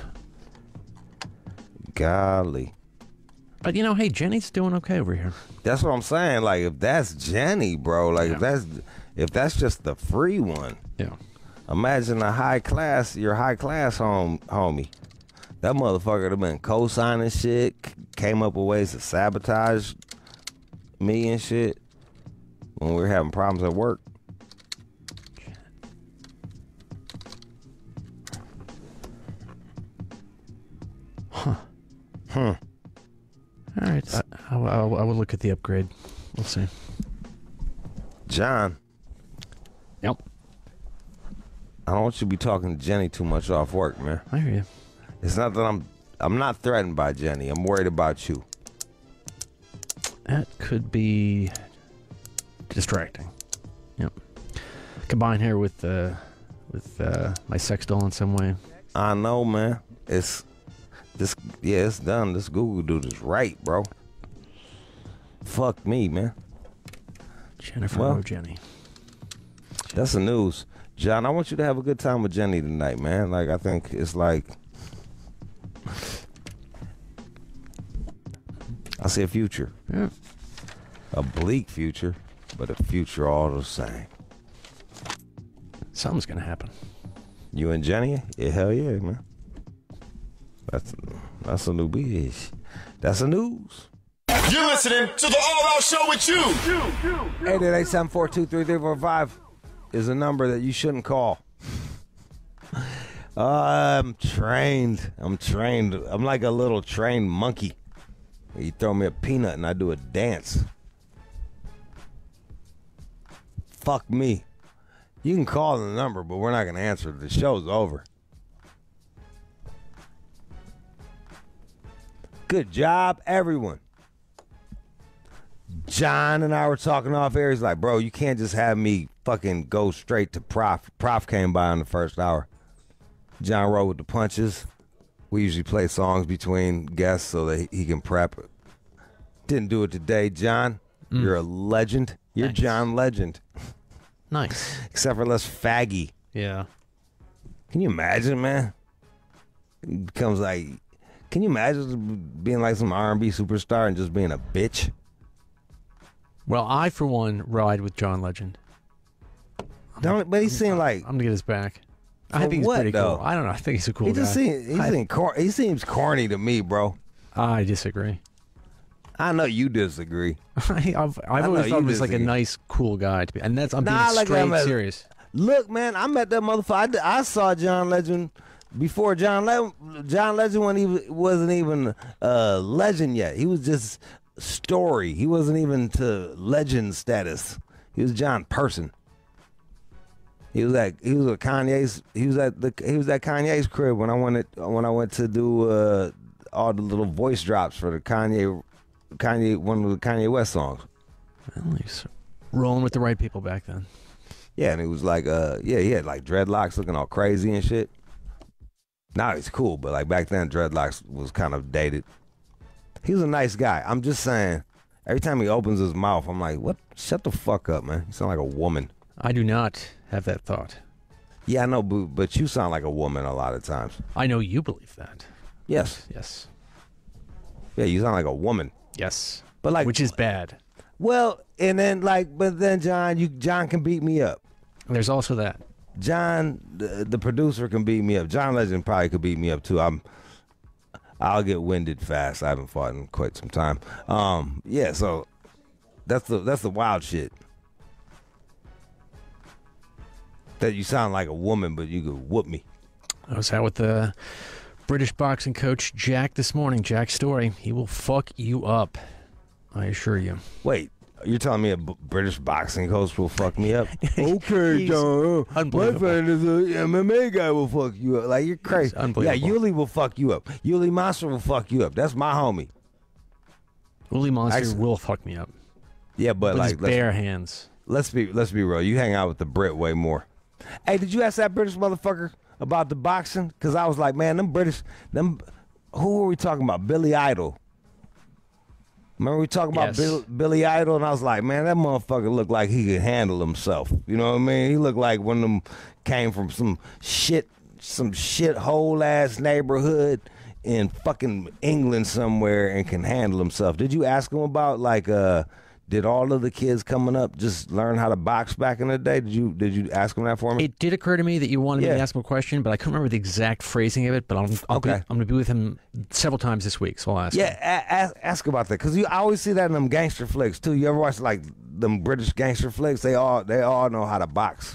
Golly. But, you know, hey, Jenny's doing okay over here. That's what I'm saying. Like, if that's Jenny, bro, like, if that's just the free one. Yeah. Imagine your high class homie. That motherfucker would have been co-signing shit, came up with ways to sabotage me and shit when we were having problems at work. Huh. All right. I will look at the upgrade. We'll see. John. Yep. I don't want you to be talking to Jenny too much off work, man. I hear you. It's not that I'm not threatened by Jenny. I'm worried about you. That could be distracting. Yep. Combine her with my sex doll in some way. I know, man. It's done. This Google dude is right, bro. Fuck me, man. Jennifer or Jenny. That's the news. John, I want you to have a good time with Jenny tonight, man. Like, I think it's like, I see a future. Yeah. A bleak future, but a future all the same. Something's going to happen. You and Jenny? Yeah, hell yeah, man. That's a new bitch. That's the news. You're listening to the All Out Show with you. 888-742-3345 is a number that you shouldn't call. I'm trained. I'm like a little trained monkey. You throw me a peanut and I do a dance. Fuck me. You can call the number, but we're not going to answer. The show's over. Good job, everyone. John and I were talking off air. He's like, bro, you can't just have me fucking go straight to Prof. Prof came by in the first hour. John rolled with the punches. We usually play songs between guests so that he can prep. Didn't do it today, John. You're a legend. You're Nice. John Legend. Nice. Except for less faggy. Yeah. Can you imagine, man? It becomes like, can you imagine being like some R&B superstar and just being a bitch? Well, I, for one, ride with John Legend. But he seemed like, I'm going to get his back. I For think he's what, pretty though? cool. I don't know. I think he's a cool he guy. just he seems corny to me, bro. I disagree. I know you disagree. I've know always you thought he was like a disagree. nice, cool guy to be, and I'm Nah, being like straight I'm a- serious. Look, man, I met that motherfucker. I saw John Legend before John Legend when he wasn't even a legend yet. He was just story. He wasn't even to legend status. He was John Person. He was at Kanye's crib when I went to do all the little voice drops for the Kanye one of the Kanye West songs. Well, he's rolling with the right people back then. Yeah, and it was like, he had like dreadlocks looking all crazy and shit. Now he's cool, but like back then, dreadlocks was kind of dated. He was a nice guy. I'm just saying, every time he opens his mouth, I'm like, what? Shut the fuck up, man. You sound like a woman. I do not have that thought. Yeah, I know, but you sound like a woman a lot of times. I know you believe that. Yes. Yes. Yeah, you sound like a woman. Yes. But like, which is bad. Well, and then but then John can beat me up. There's also that. John, the producer, can beat me up. John Legend probably could beat me up too. I'll get winded fast. I haven't fought in quite some time. Yeah, so that's the wild shit. That you sound like a woman, but you could whoop me. I was out with the British boxing coach Jack this morning. Jack Story. He will fuck you up. I assure you. Wait, you're telling me a British boxing coach will fuck me up? Okay, John. My friend is a MMA guy will fuck you up. Like, you're crazy. Yeah, Yuli will fuck you up. Yuli Monster will fuck you up. That's my homie. Yuli Monster will fuck me up. Yeah, but with like his bare hands. Let's be real. You hang out with the Brit way more. Hey, did you ask that British motherfucker about the boxing? Because I was like, man, who were we talking about? Billy Idol. Remember we talking about Billy Idol? And I was like, man, that motherfucker looked like he could handle himself. You know what I mean? He looked like one of them came from some shithole ass neighborhood in fucking England somewhere and can handle himself. Did you ask him about did all of the kids coming up just learn how to box back in the day? Did you ask him that for me? It did occur to me that you wanted me to ask him a question, but I couldn't remember the exact phrasing of it. But I'm going to be with him several times this week, so I'll ask him. Yeah, ask about that, because I always see that in them gangster flicks too. You ever watch like them British gangster flicks? They all know how to box.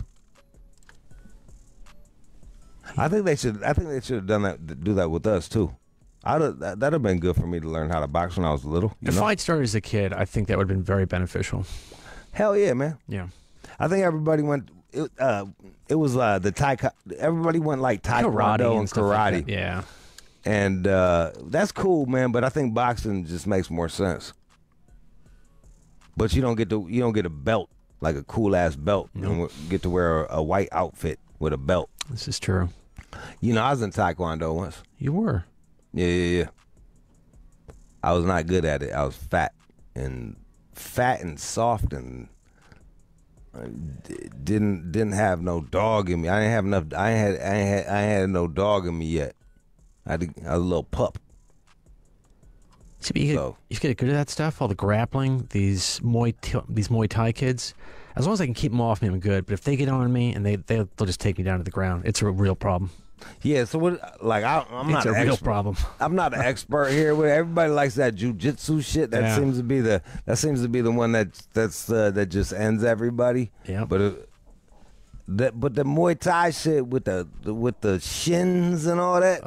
I think they should have done that. Do that with us too. That'd have been good for me to learn how to box when I was little. If I'd started as a kid, I think that would have been very beneficial. Hell yeah, man. Yeah. I think everybody went. It was the everybody went like taekwondo and karate. Like yeah. And that's cool, man. But I think boxing just makes more sense. But you don't get a belt, like a cool ass belt. Nope. You don't get to wear a white outfit with a belt. This is true. I was in taekwondo once. You were. Yeah. I was not good at it. I was fat and soft and didn't have no dog in me. I didn't have enough. I had no dog in me yet. I was a little pup. See, but you get good at that stuff. All the grappling, these Muay Thai kids. As long as I can keep them off me, I'm good. But if they get on me and they'll just take me down to the ground, it's a real problem. Yeah, so what? Like I'm not a real problem. I'm not an expert here. Everybody likes that jujitsu shit. That seems to be the one that just ends everybody. Yeah. But the Muay Thai shit with the shins and all that,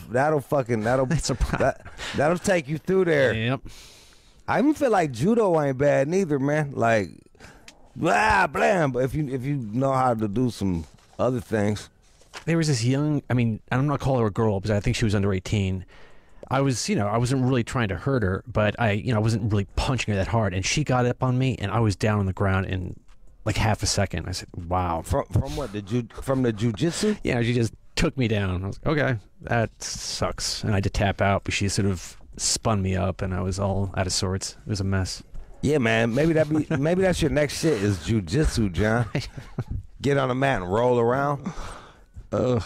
that'll take you through there. Yep. I even feel like judo ain't bad neither, man. Like blah blam. But if you know how to do some other things. There was this young, I'm not calling her a girl because I think she was under 18. I wasn't really trying to hurt her, but I wasn't really punching her that hard. And she got up on me and I was down on the ground in like half a second. I said, wow. From what? From the jujitsu? Yeah, she just took me down. I was like, okay, that sucks. And I had to tap out, but she sort of spun me up and I was all out of sorts. It was a mess. Yeah, man. Maybe that's your next shit is jujitsu, John. Get on the mat and roll around. Ugh.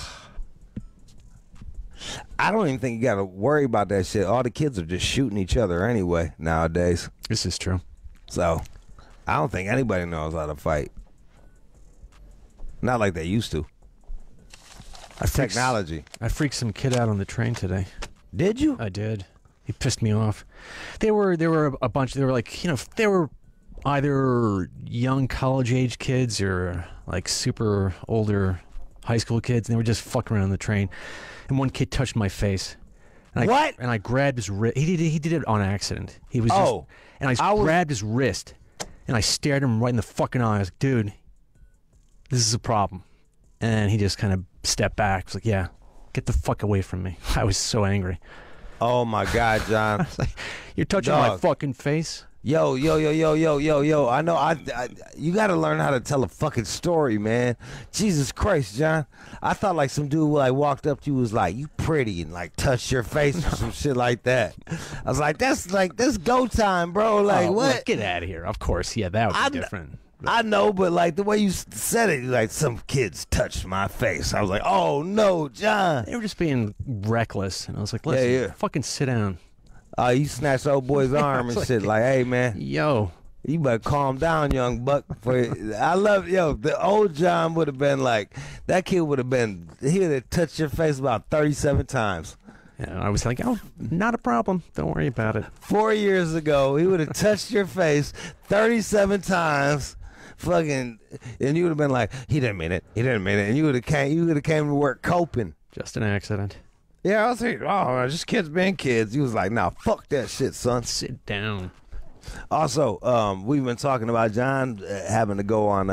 I don't even think you got to worry about that shit. All the kids are just shooting each other anyway nowadays. This is true. So, I don't think anybody knows how to fight. Not like they used to. Technology. I freaked some kid out on the train today. Did you? I did. He pissed me off. There were a bunch. They were like, they were either young college-age kids or like super older high school kids, and they were just fucking around on the train. And one kid touched my face. And I grabbed his wrist. He did it on accident. He was grabbed his wrist, and I stared him right in the fucking eye. I was like, dude, this is a problem. And he just kind of stepped back. I was like, yeah, get the fuck away from me. I was so angry. Oh my God, John. I was like, you're touching my fucking face? Yo. I know you got to learn how to tell a fucking story, man. Jesus Christ, John. I thought like some dude like walked up to you was like, you pretty, and like touched your face or some shit like that. I was like, that's go time, bro. Like, what? Look, get out of here. Of course. Yeah, that would be different. I know, but like the way you said it, like some kids touched my face. I was like, oh no, John. They were just being reckless. And I was like, listen, fucking sit down. You snatched old boy's arm and shit. Like, hey, man. Yo. You better calm down, young buck. I love, the old John would have been like, that kid would have been, he would have touched your face about 37 times. Yeah, I was like, oh, not a problem. Don't worry about it. 4 years ago, he would have touched your face 37 times. Fucking, and you would have been like, he didn't mean it. And you would have came to work coping. Just an accident. Yeah, I was like, oh, just kids being kids. He was like, nah, fuck that shit, son. Sit down. Also, we've been talking about John having to go on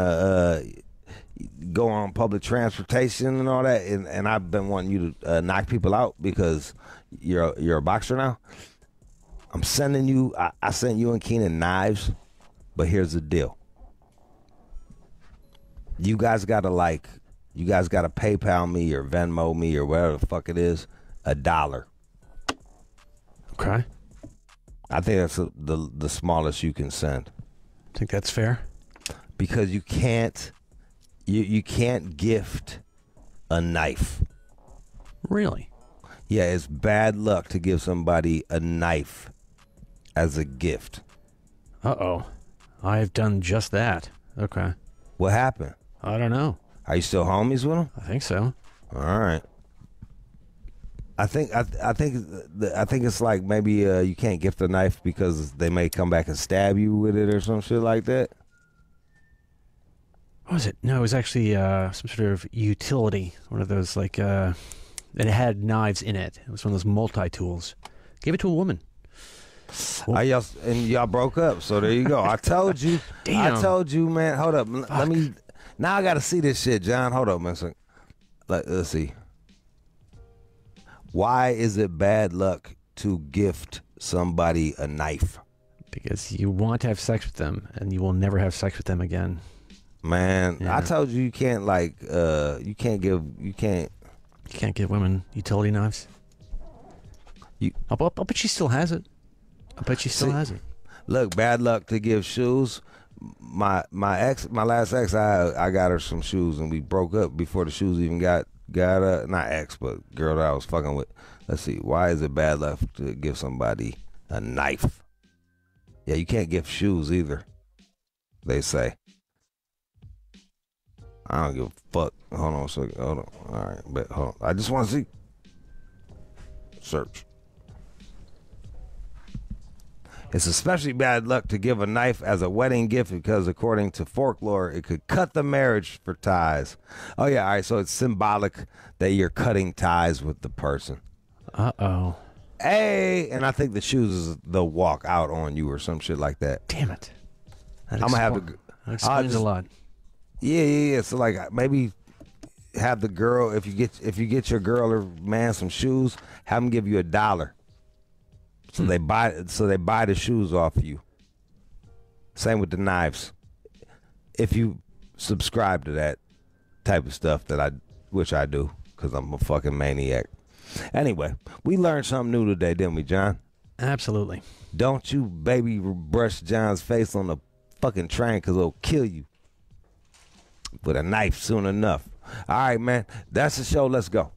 public transportation and all that, and I've been wanting you to knock people out because you're a boxer now. I'm sending you. I sent you and Keenan knives, but here's the deal. You guys gotta PayPal me or Venmo me or whatever the fuck it is, $1. Okay. I think that's the smallest you can send. Think that's fair? Because you can't gift a knife. Really? Yeah, it's bad luck to give somebody a knife as a gift. Uh-oh. I've done just that. Okay. What happened? I don't know. Are you still homies with him? I think so. All right. I think it's like maybe you can't gift a knife because they may come back and stab you with it or some shit like that. What was it? No, it was actually some sort of utility. One of those like and it had knives in it. It was one of those multi-tools. Gave it to a woman. And y'all broke up, so there you go. I told you. Damn. I told you, man. Hold up. Fuck. Let me. Now I got to see this shit, John. Hold up, man. Let's see. Why is it bad luck to gift somebody a knife? Because you want to have sex with them, and you will never have sex with them again. Man, yeah. I told you can't you can't give women utility knives. I'll bet she still has it. I bet she still has it. Look, bad luck to give shoes. my last ex, I got her some shoes, and we broke up before the shoes even got not ex, but girl that I was fucking with. Let's see, why is it bad luck to give somebody a knife? Yeah, you can't give shoes either, they say. I don't give a fuck. Hold on a second. Hold on. All right, but hold on. I just want to see. Search. It's especially bad luck to give a knife as a wedding gift because, according to folklore, it could cut the marriage for ties. Oh, yeah. All right. So it's symbolic that you're cutting ties with the person. Uh-oh. Hey, and I think the shoes is they'll walk out on you or some shit like that. Damn it. I'm going to have to. That explains a lot. Yeah. So, like, maybe have the girl, if you get your girl or man some shoes, have them give you $1. So they buy the shoes off you. Same with the knives. If you subscribe to that type of stuff which I do, because I'm a fucking maniac. Anyway, we learned something new today, didn't we, John? Absolutely. Don't you baby brush John's face on the fucking train, because it'll kill you with a knife soon enough. All right, man. That's the show. Let's go.